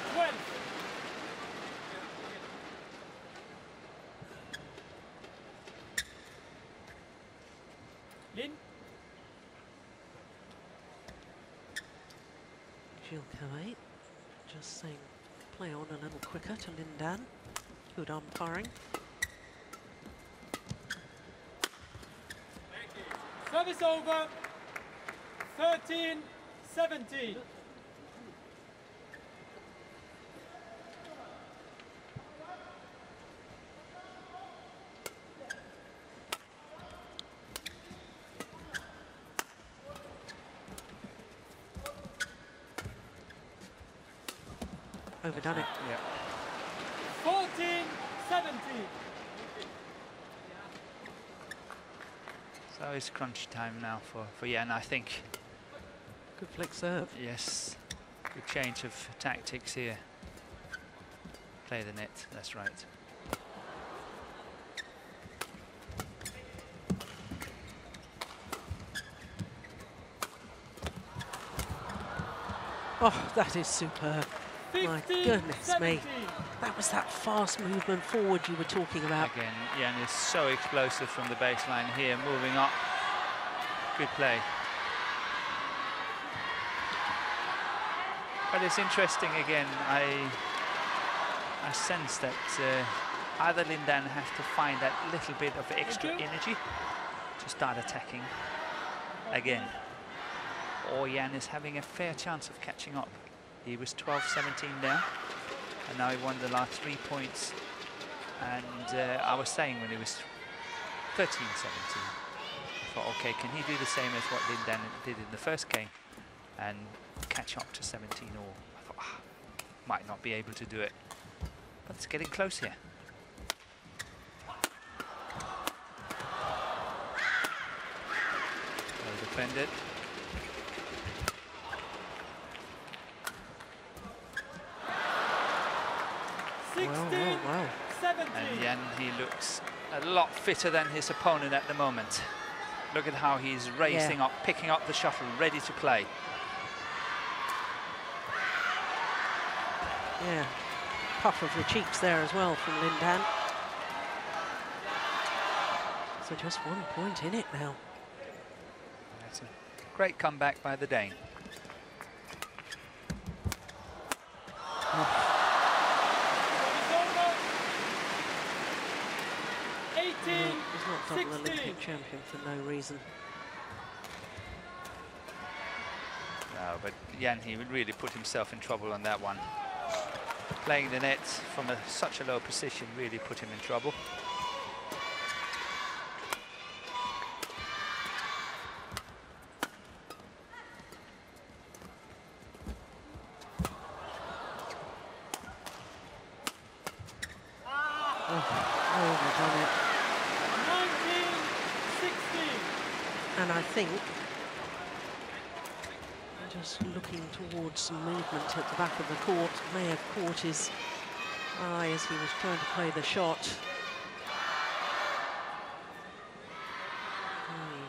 Speaker 3: Lin.
Speaker 1: Gilles Cavay just saying play on a little quicker to Lindan. Good umpiring.
Speaker 3: Service over. thirteen seventeen.
Speaker 1: Overdone it.
Speaker 2: Yeah.
Speaker 3: fourteen seventeen.
Speaker 2: So it's crunch time now for, for Jan, I think.
Speaker 1: Good flick serve.
Speaker 2: Yes. Good change of tactics here. Play the net, that's right.
Speaker 1: Oh, that is superb. My goodness me. That was that fast movement forward you were talking about.
Speaker 2: Again, Jan is so explosive from the baseline here, moving up. Good play. But it's interesting again, I, I sense that uh, either Lindan has to find that little bit of extra energy to start attacking again, or Jan is having a fair chance of catching up. He was twelve seventeen down, and now he won the last three points. And uh, I was saying when he was thirteen seventeen, I thought, okay, can he do the same as what Lindan did in the first game and catch up to seventeen all? I thought, ah, might not be able to do it, but it's getting close here. Well defended.
Speaker 1: Wow, wow, wow.
Speaker 2: And Jan, he looks a lot fitter than his opponent at the moment. Look at how he's racing
Speaker 1: Yeah.
Speaker 2: up, picking up the shuttle, ready to play.
Speaker 1: Yeah. Puff of the cheeks there as well from Lindan. So just one point in it now.
Speaker 2: That's a great comeback by the Dane.
Speaker 1: Oh.
Speaker 3: eighteen
Speaker 1: He's not double
Speaker 3: sixteen.
Speaker 1: Olympic champion for no reason.
Speaker 2: No, but Jan, he would really put himself in trouble on that one. Playing the net from a, such a low position really put him in trouble.
Speaker 1: Overdone it.
Speaker 3: nineteen sixteen.
Speaker 1: And I think, just looking towards some movement at the back of the court, may have caught his eye as he was trying to play the shot. Hmm.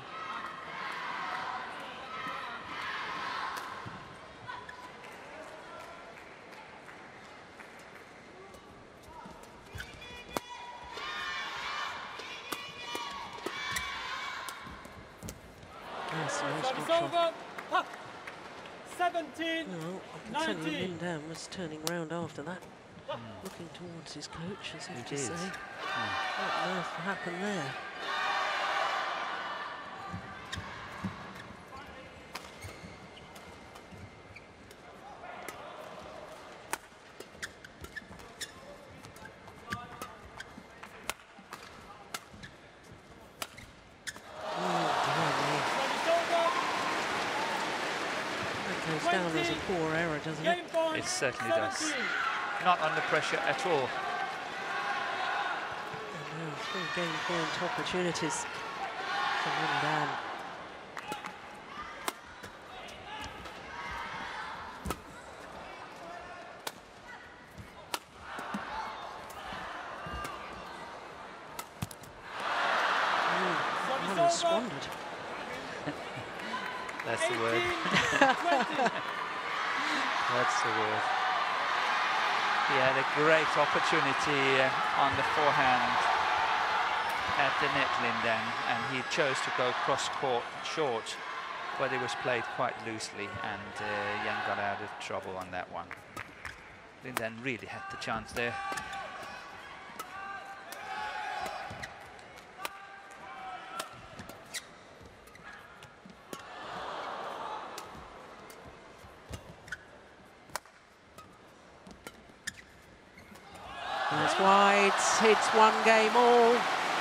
Speaker 1: Yes, nice
Speaker 3: Service
Speaker 1: good shot.
Speaker 3: over. Ha. seventeen
Speaker 1: Well, I can tell you
Speaker 3: nineteen.
Speaker 1: Lindan was turning round after that, looking towards his coach as if
Speaker 2: He
Speaker 1: to
Speaker 2: did.
Speaker 1: say,
Speaker 2: Hmm.
Speaker 1: what on earth happened there?
Speaker 2: It certainly does. Not under pressure at all.
Speaker 1: And now three game point opportunities for Lin Dan. Mm, squandered.
Speaker 2: That's the word. That's the word. He had a great opportunity uh, on the forehand at the net, Lin Dan, and he chose to go cross-court short, but it was played quite loosely, and uh, Yan got out of trouble on that one. Lin Dan really had the chance there.
Speaker 1: That's wide, it's one game all.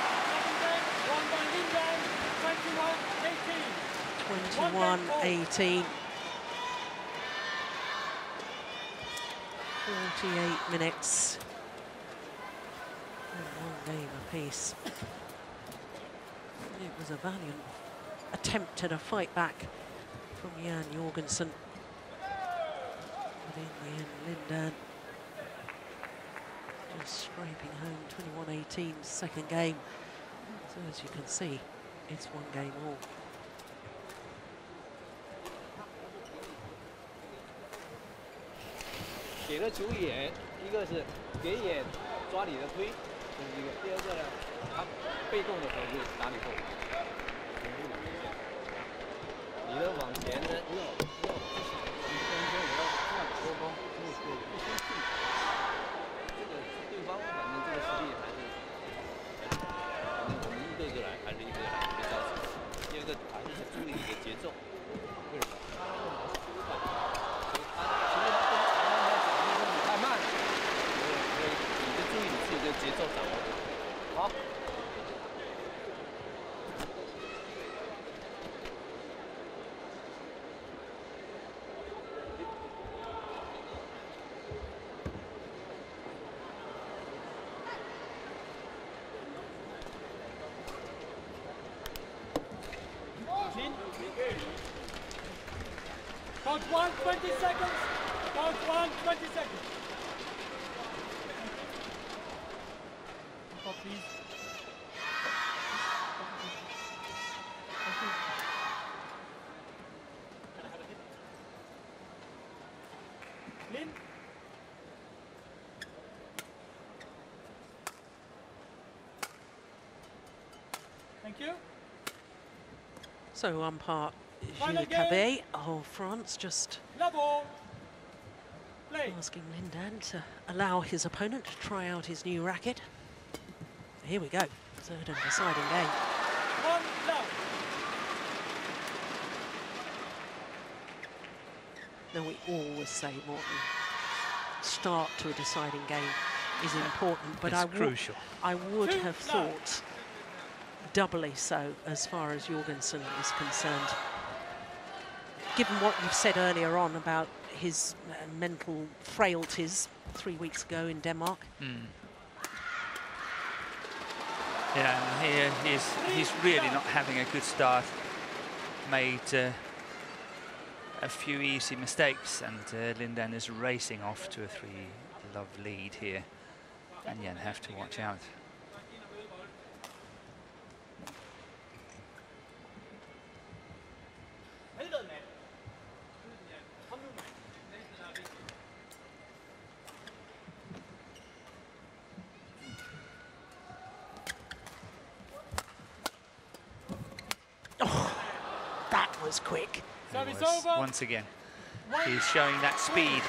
Speaker 1: twenty-one eighteen. forty-eight minutes. And one game apiece. It was a valiant attempt at a fight back from Jan Jorgensen. But in the end, Lin Dan just scraping home twenty-one eighteen, second game. So as you can see, it's one game all.
Speaker 4: 给了球眼，一个是给眼抓你的推，这是一个；第二个呢，他被动的时候就打你后，你的往前呢，要要不想你先说我要换多高，不不不先进，这个对方反正这个实力还是，反正我们一个个来，还是一个个来没着急。第二个还是注意你的节奏，为什么？节奏掌握好。
Speaker 3: Count one, twenty seconds. Count one, twenty seconds. Please. Lin. Thank you.
Speaker 1: So umpire
Speaker 3: Final
Speaker 1: Gilles Cabet of France just
Speaker 3: Level. Play.
Speaker 1: asking Lin Dan to allow his opponent to try out his new racket. Here we go, third and deciding game.
Speaker 3: One down.
Speaker 1: Now we always say, Morten, start to a deciding game is important, but
Speaker 2: it's
Speaker 1: I,
Speaker 2: crucial.
Speaker 1: I would
Speaker 3: Two
Speaker 1: have
Speaker 3: down.
Speaker 1: thought doubly so as far as Jorgensen is concerned. Given what you've said earlier on about his uh, mental frailties three weeks ago in Denmark.
Speaker 2: Mm. Yeah, and here he's he's really not having a good start. Made uh, a few easy mistakes, and uh, Lin Dan is racing off to a three-love lead here, and Jan have to watch out.
Speaker 1: Was quick.
Speaker 3: Service
Speaker 2: Was,
Speaker 3: over.
Speaker 2: once again, he's showing that speed.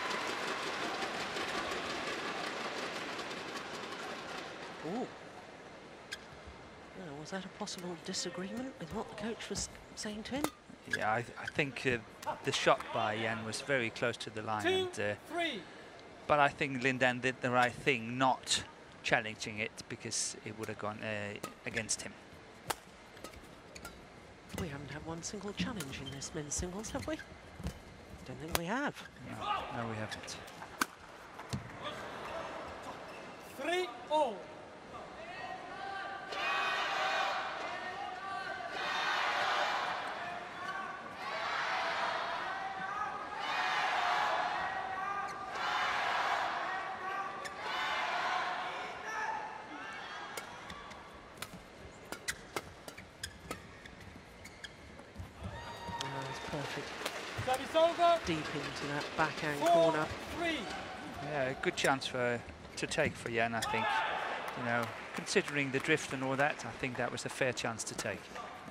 Speaker 1: Ooh. Now, was that a possible disagreement with what the coach was saying to him?
Speaker 2: Yeah, I, th I think uh, the shot by Jan was very close to the line.
Speaker 3: Two,
Speaker 2: and, uh,
Speaker 3: three.
Speaker 2: But I think Lin Dan did the right thing, not challenging it, because it would have gone uh, against him.
Speaker 1: We haven't had one single challenge in this men's singles, have we? Don't think we have.
Speaker 2: No, no we haven't.
Speaker 3: Three all.
Speaker 1: Perfect.
Speaker 3: Service over.
Speaker 1: Deep into that backhand
Speaker 3: Four,
Speaker 1: corner.
Speaker 3: Three.
Speaker 2: Yeah, a good chance for to take for Jan, I think. You know, considering the drift and all that, I think that was a fair chance to take.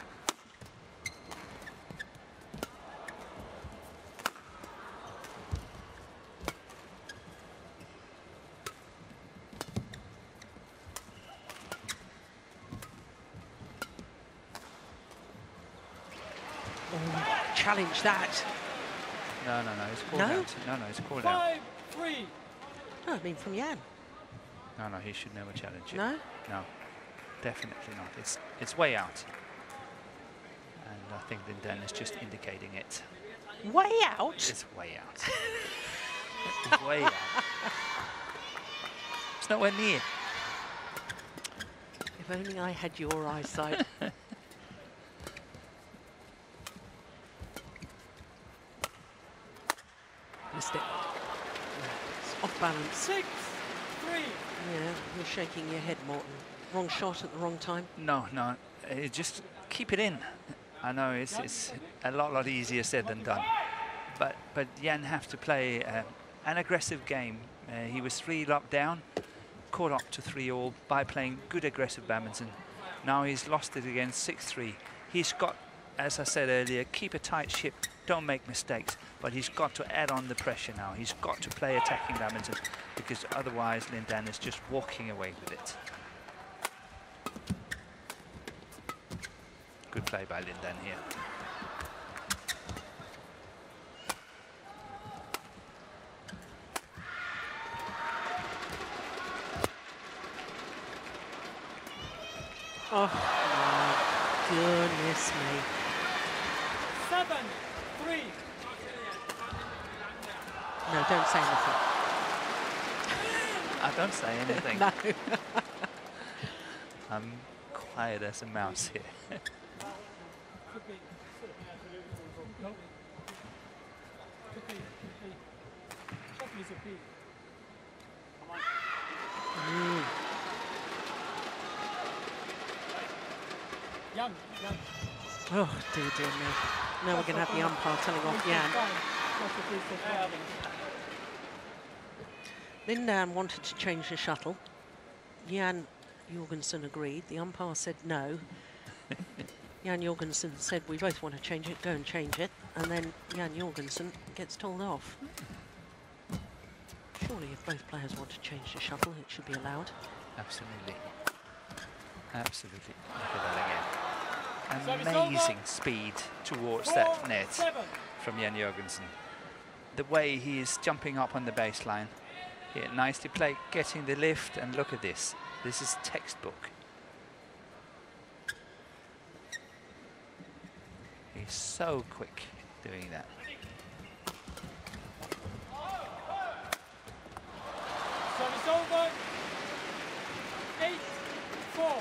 Speaker 1: Challenge that.
Speaker 2: No, no, no, it's called
Speaker 1: No?
Speaker 2: out. No, no, it's called
Speaker 3: Five,
Speaker 2: out.
Speaker 3: three.
Speaker 1: No, I mean from Jan.
Speaker 2: No, no, he should never challenge it.
Speaker 1: No?
Speaker 2: No, definitely not. It's it's way out. And I think Linden is just indicating it.
Speaker 1: Way out?
Speaker 2: It's way out. It's way out. It's nowhere near.
Speaker 1: If only I had your eyesight. Missed it. It's off balance.
Speaker 3: Six, three.
Speaker 1: Yeah, you're shaking your head, Morton. Wrong shot at the wrong time.
Speaker 2: No, no, uh, just keep it in. I know it's, it's a lot, lot easier said than done. But but Jan have to play uh, an aggressive game. Uh, he was three up down, caught up to three all by playing good aggressive badminton. Now he's lost it again, six three. He's got, as I said earlier, keep a tight ship, don't make mistakes. But he's got to add on the pressure now. He's got to play attacking badminton because otherwise Linden is just walking away with it. Good play by Linden here.
Speaker 1: Oh, my goodness me.
Speaker 3: Seven, three.
Speaker 1: No, don't say anything.
Speaker 2: I don't say anything.
Speaker 1: No.
Speaker 2: I'm quiet as a mouse here.
Speaker 3: Could be. No. Could be. Could be. Could be. Could be. Come on.
Speaker 1: Mm.
Speaker 3: Young, young.
Speaker 1: Oh, dear, dear me. Now we're going to have the umpire telling off Jan. Linden wanted to change the shuttle. Jan Jorgensen agreed. The umpire said no. Jan Jorgensen said, we both want to change it, go and change it. And then Jan Jorgensen gets told off. Surely if both players want to change the shuttle, it should be allowed.
Speaker 2: Absolutely. Absolutely. Look at that again. Amazing speed towards
Speaker 3: Four,
Speaker 2: that net
Speaker 3: seven.
Speaker 2: from Jan Jorgensen. The way he is jumping up on the baseline. Yeah, nicely played, getting the lift, and look at this. This is textbook. He's so quick doing that.
Speaker 3: Service over. Eight, four.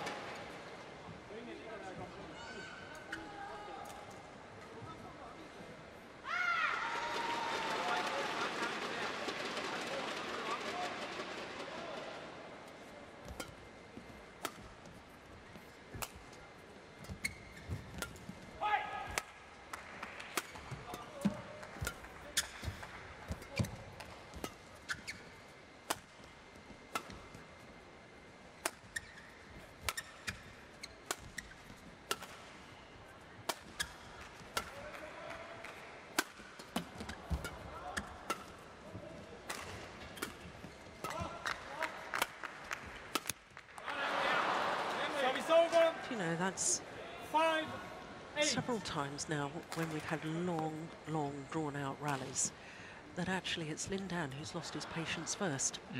Speaker 1: You know, that's
Speaker 3: Five, eight.
Speaker 1: several times now when we've had long, long, drawn-out rallies that actually it's Linden who's lost his patience first.
Speaker 2: Mm.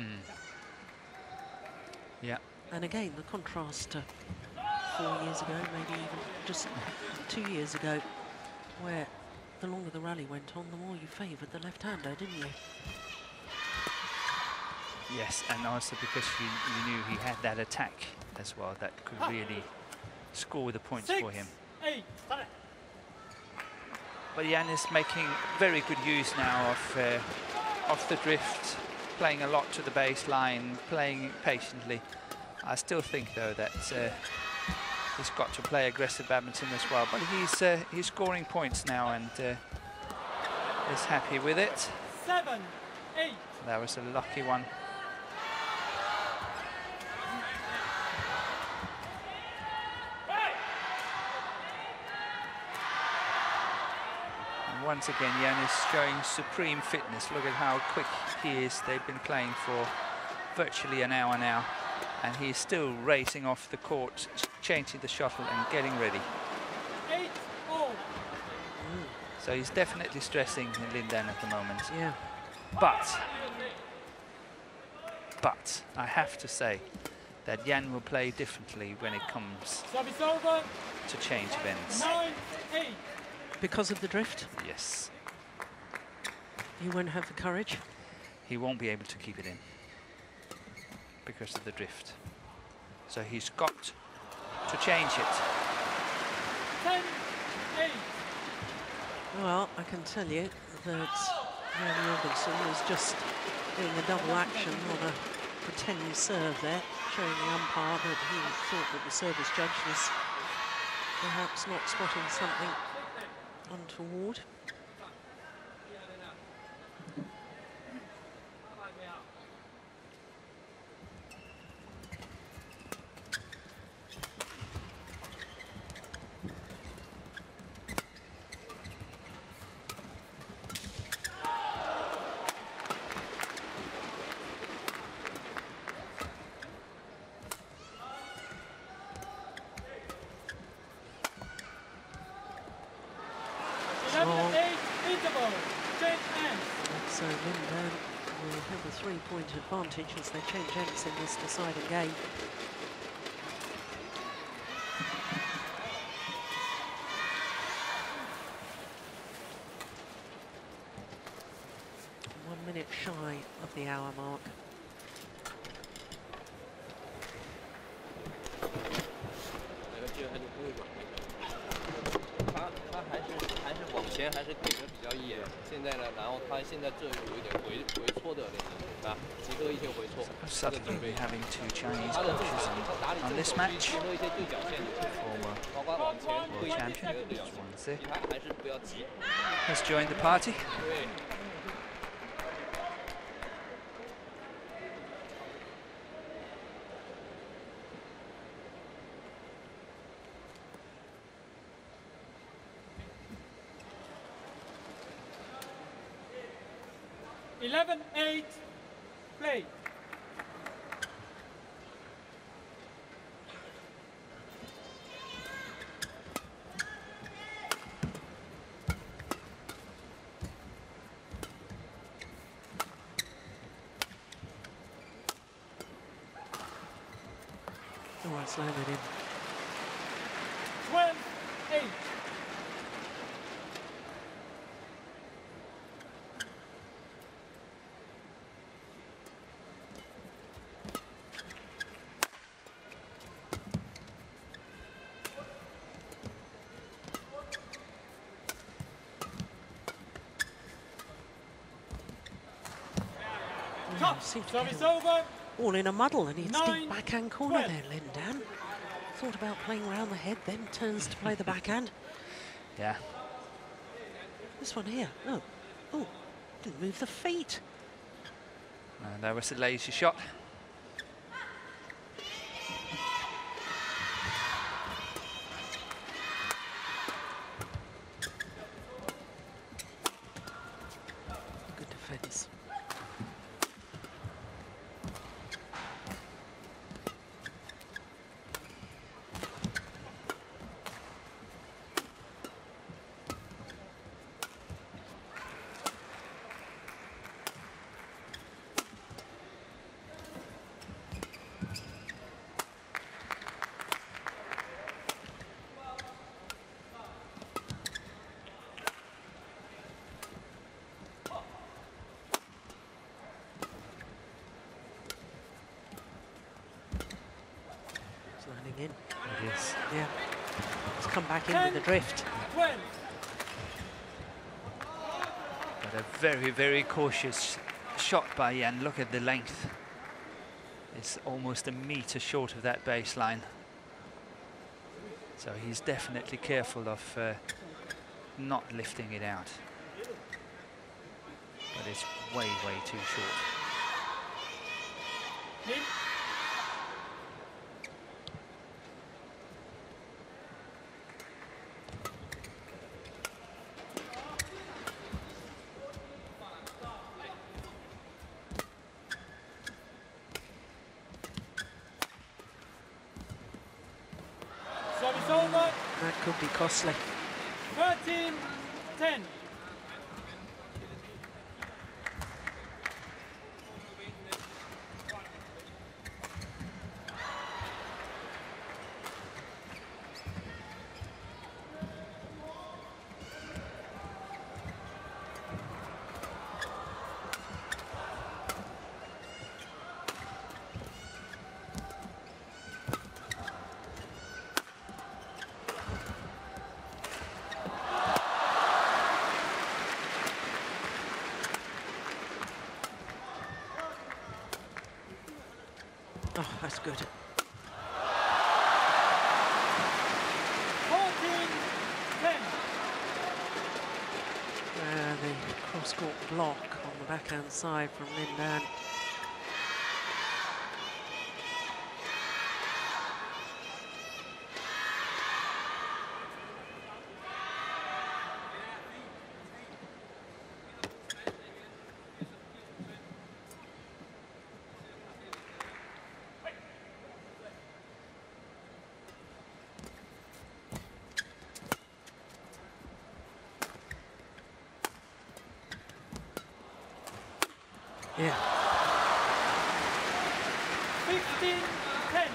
Speaker 2: Yeah.
Speaker 1: And again, the contrast to four years ago, maybe even just two years ago, where the longer the rally went on, the more you favoured the left-hander, didn't you?
Speaker 2: Yes, and also because you, you knew he had that attack as well that could really score the points
Speaker 3: Six,
Speaker 2: for him.
Speaker 3: Eight.
Speaker 2: But Jan is making very good use now of uh, off the drift, playing a lot to the baseline, playing patiently. I still think though that uh, he's got to play aggressive badminton as well. But he's uh, he's scoring points now and uh, is happy with it.
Speaker 3: Seven, eight.
Speaker 2: That was a lucky one. Once again, Jan is showing supreme fitness. Look at how quick he is. They've been playing for virtually an hour now, and he's still racing off the court, changing the shuttle and getting ready.
Speaker 3: Eight, oh.
Speaker 2: So he's definitely stressing Lindan at the moment.
Speaker 1: Yeah.
Speaker 2: But, but I have to say that Jan will play differently when it comes
Speaker 3: Service over.
Speaker 2: to change events.
Speaker 3: Nine, eight.
Speaker 1: Because of the drift?
Speaker 2: Yes.
Speaker 1: He won't have the courage?
Speaker 2: He won't be able to keep it in because of the drift. So he's got to change it.
Speaker 3: Ten, eight.
Speaker 1: Well, I can tell you that Jan Jorgensen was just doing a double action on a pretend serve there, showing the umpire that he thought that the service judge was perhaps not spotting something untoward. So Lindan will have a three-point advantage as they change ends in this deciding game. One minute shy of the hour mark.
Speaker 4: 前还是给的比较野，现在呢，然后他现在这有一点回回搓的那个啊，极客一些回搓。
Speaker 2: Suddenly having two Chinese coaches on, on this match. Former world champion has joined the party.
Speaker 3: Eleven, eight, play.
Speaker 1: Oh, it's landed in.
Speaker 3: Twelve, eight. Service over.
Speaker 1: All in a muddle, and it's
Speaker 3: Nine,
Speaker 1: deep backhand corner
Speaker 3: twelve.
Speaker 1: there, Lindan. Thought about playing round the head, then turns to play the backhand.
Speaker 2: Yeah.
Speaker 1: This one here. Oh, oh, didn't move the feet.
Speaker 2: And that was a lazy shot.
Speaker 1: Good defence. in.
Speaker 2: It is.
Speaker 1: Yeah. It's come back in with the drift.
Speaker 2: But a very, very cautious shot by Jan. Look at the length. It's almost a meter short of that baseline. So he's definitely careful of uh, not lifting it out. But it's way, way too short.
Speaker 1: That could be costly.
Speaker 3: thirteen ten.
Speaker 1: Oh, that's good.
Speaker 3: fourteen ten.
Speaker 1: Uh, the cross-court block on the backhand side from Lin Dan. Yeah.
Speaker 3: fifteen ten.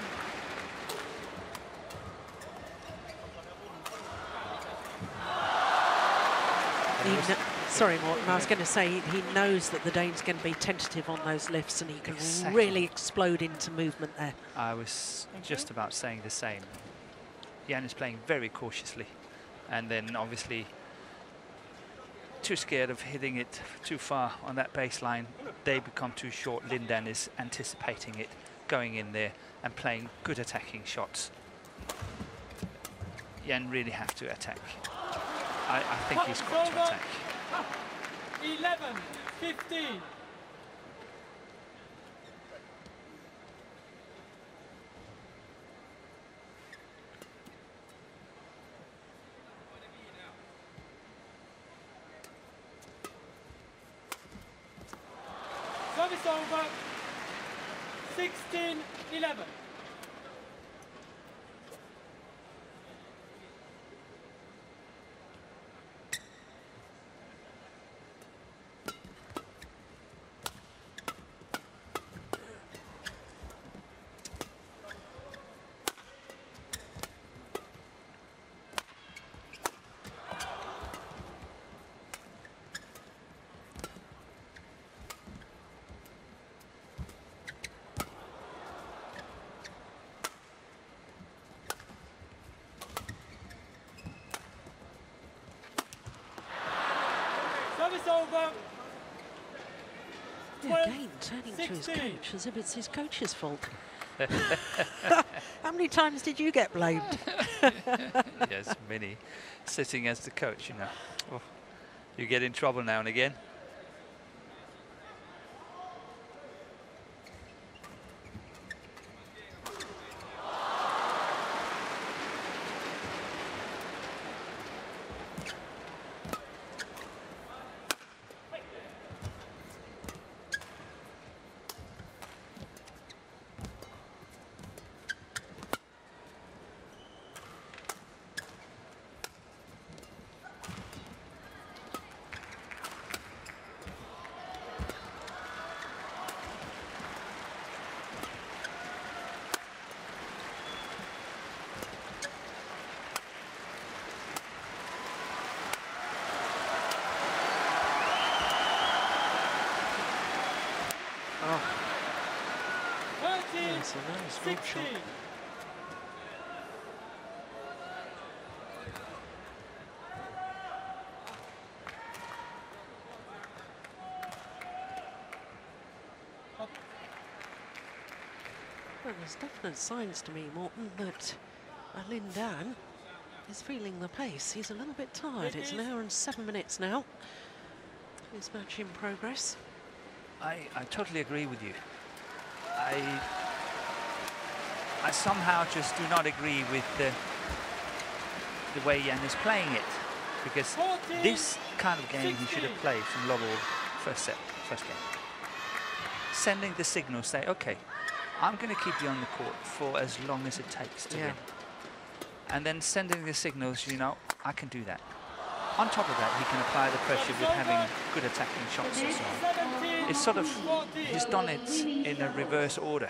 Speaker 1: He kn- sorry, Morton, I was going to say he knows that the Dane's going to be tentative on those lifts and he can
Speaker 2: Exactly.
Speaker 1: really explode into movement there.
Speaker 2: I was just about saying the same. Jan is playing very cautiously, and then obviously too scared of hitting it too far on that baseline. They become too short. Lin Dan is anticipating it, going in there and playing good attacking shots. Jan really have to attack. I, I think he's got to attack.
Speaker 3: eleven fifteen. Service over. sixteen eleven. Service over.
Speaker 1: Yeah, again, turning to his coach as if it's his coach's fault. How many times did you get blamed?
Speaker 2: Yes, many. Sitting as the coach, you know. Oh, you get in trouble now and again.
Speaker 1: Yes, a nice drop shot. Well, there's definite signs to me, Morton, that uh, Lin Dan is feeling the pace. He's a little bit tired. It's an hour and seven minutes now. His match in progress.
Speaker 2: I, I totally agree with you. I, I somehow just do not agree with the, the way Yan is playing it. Because this kind of game he should have played from low ball first set, first game. Sending the signal, say, okay, I'm going to keep you on the court for as long as it takes to
Speaker 1: yeah.
Speaker 2: win. And then sending the signals, you know, I can do that. On top of that, he can apply the pressure with having good attacking shots and so on. It's sort of, he's done it in a reverse order.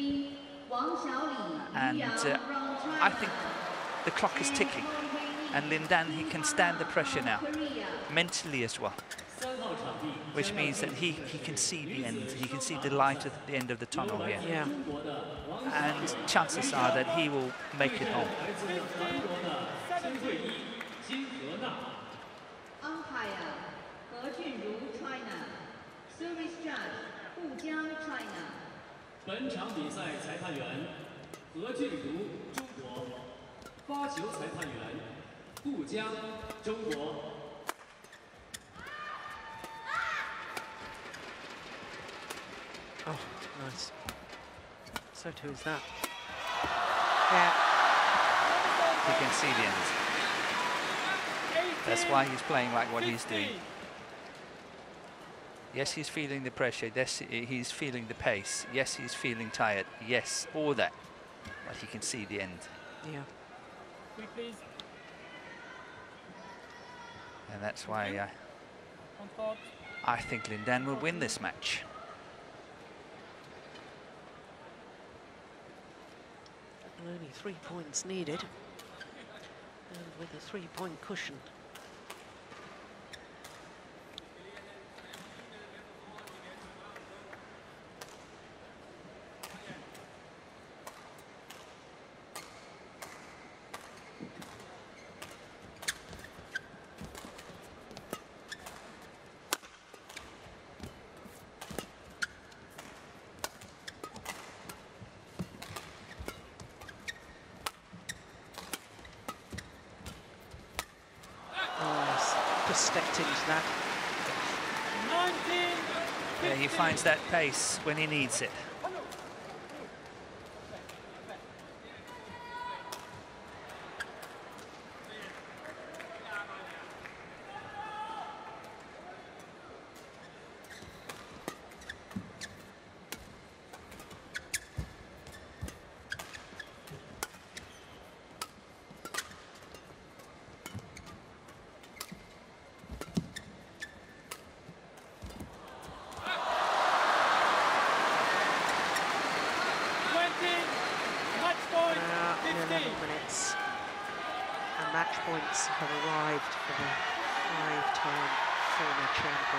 Speaker 2: And uh, I think the clock is ticking. And Lin Dan, he can stand the pressure now, mentally as well. Which means that he, he can see the end, he can see the light at the end of the tunnel here.
Speaker 1: Yeah.
Speaker 2: And chances are that he will make it home.
Speaker 6: Umpire, He Junru, China. Service judge, Hu Jiang, China.
Speaker 5: 本场比赛裁判员何俊如，中国；发球裁判员顾江，中国。
Speaker 1: Oh, nice. So too is that. Yeah.
Speaker 2: He can see the end. That's why he's playing like what he's doing. Yes, he's feeling the pressure. Yes, he's feeling the pace. Yes, he's feeling tired. Yes, all that. But he can see the end.
Speaker 1: Yeah.
Speaker 2: And that's why uh, I think Lin Dan will win this match.
Speaker 1: Only three points needed, and with a three-point cushion. Stepped into that.
Speaker 2: Yeah, he finds that pace when he needs it.
Speaker 1: Minutes, and match points have arrived for the five-time former champion.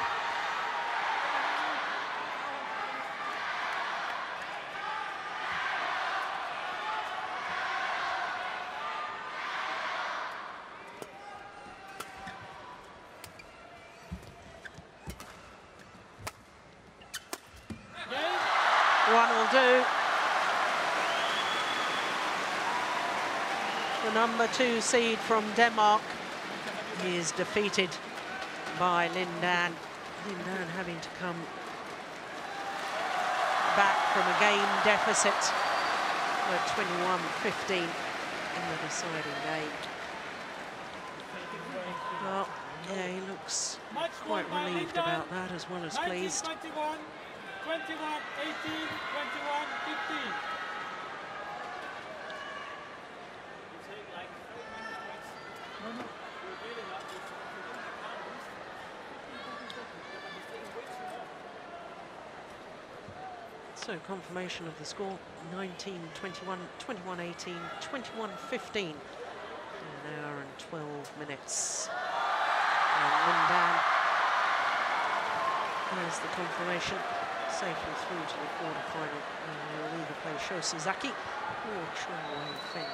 Speaker 1: One will do. The number two seed from Denmark is defeated by Lin Dan. Lin Dan having to come back from a game deficit at twenty-one fifteen in the deciding game. Well, yeah, he looks quite relieved about that as well as pleased.
Speaker 3: twenty-one, twenty-one eighteen, twenty-one fifteen.
Speaker 1: So confirmation of the score, nineteen twenty-one, twenty-one eighteen, twenty-one fifteen. An hour and twelve minutes. And Lin Dan has the confirmation, safely through to the quarterfinal. And will either play Sho Suzaki or Chung Wei Feng.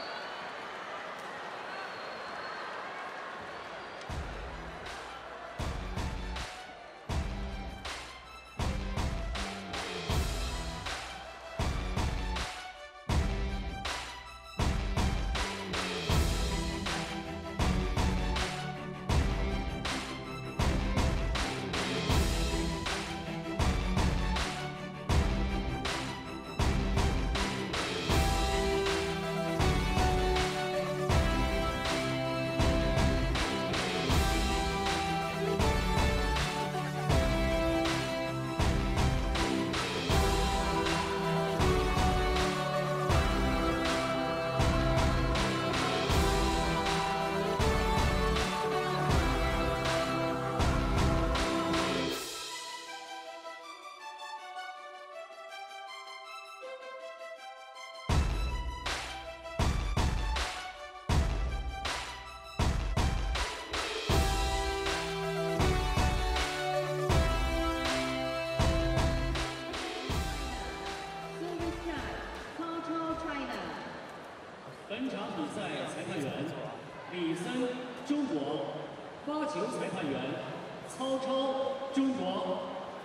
Speaker 5: 判员曹超，中国。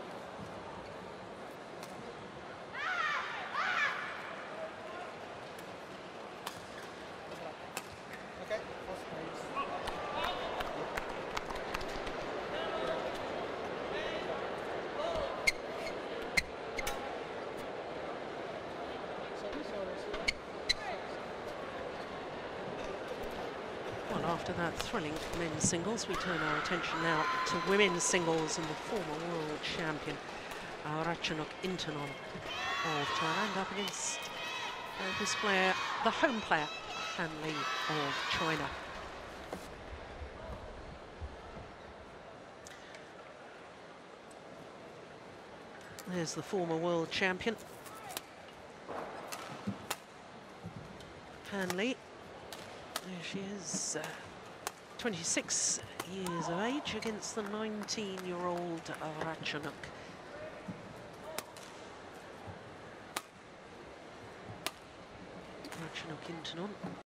Speaker 1: Well, after that thrilling men's singles, we turn our attention now to women's singles and the former world champion, Ratchanok Intanon of Thailand, up against uh, this player, the home player, Han Li of China. There's the former world champion, Han Li. There she is, uh, twenty-six years of age against the nineteen-year-old Ratchanok. Ratchanok Intanon.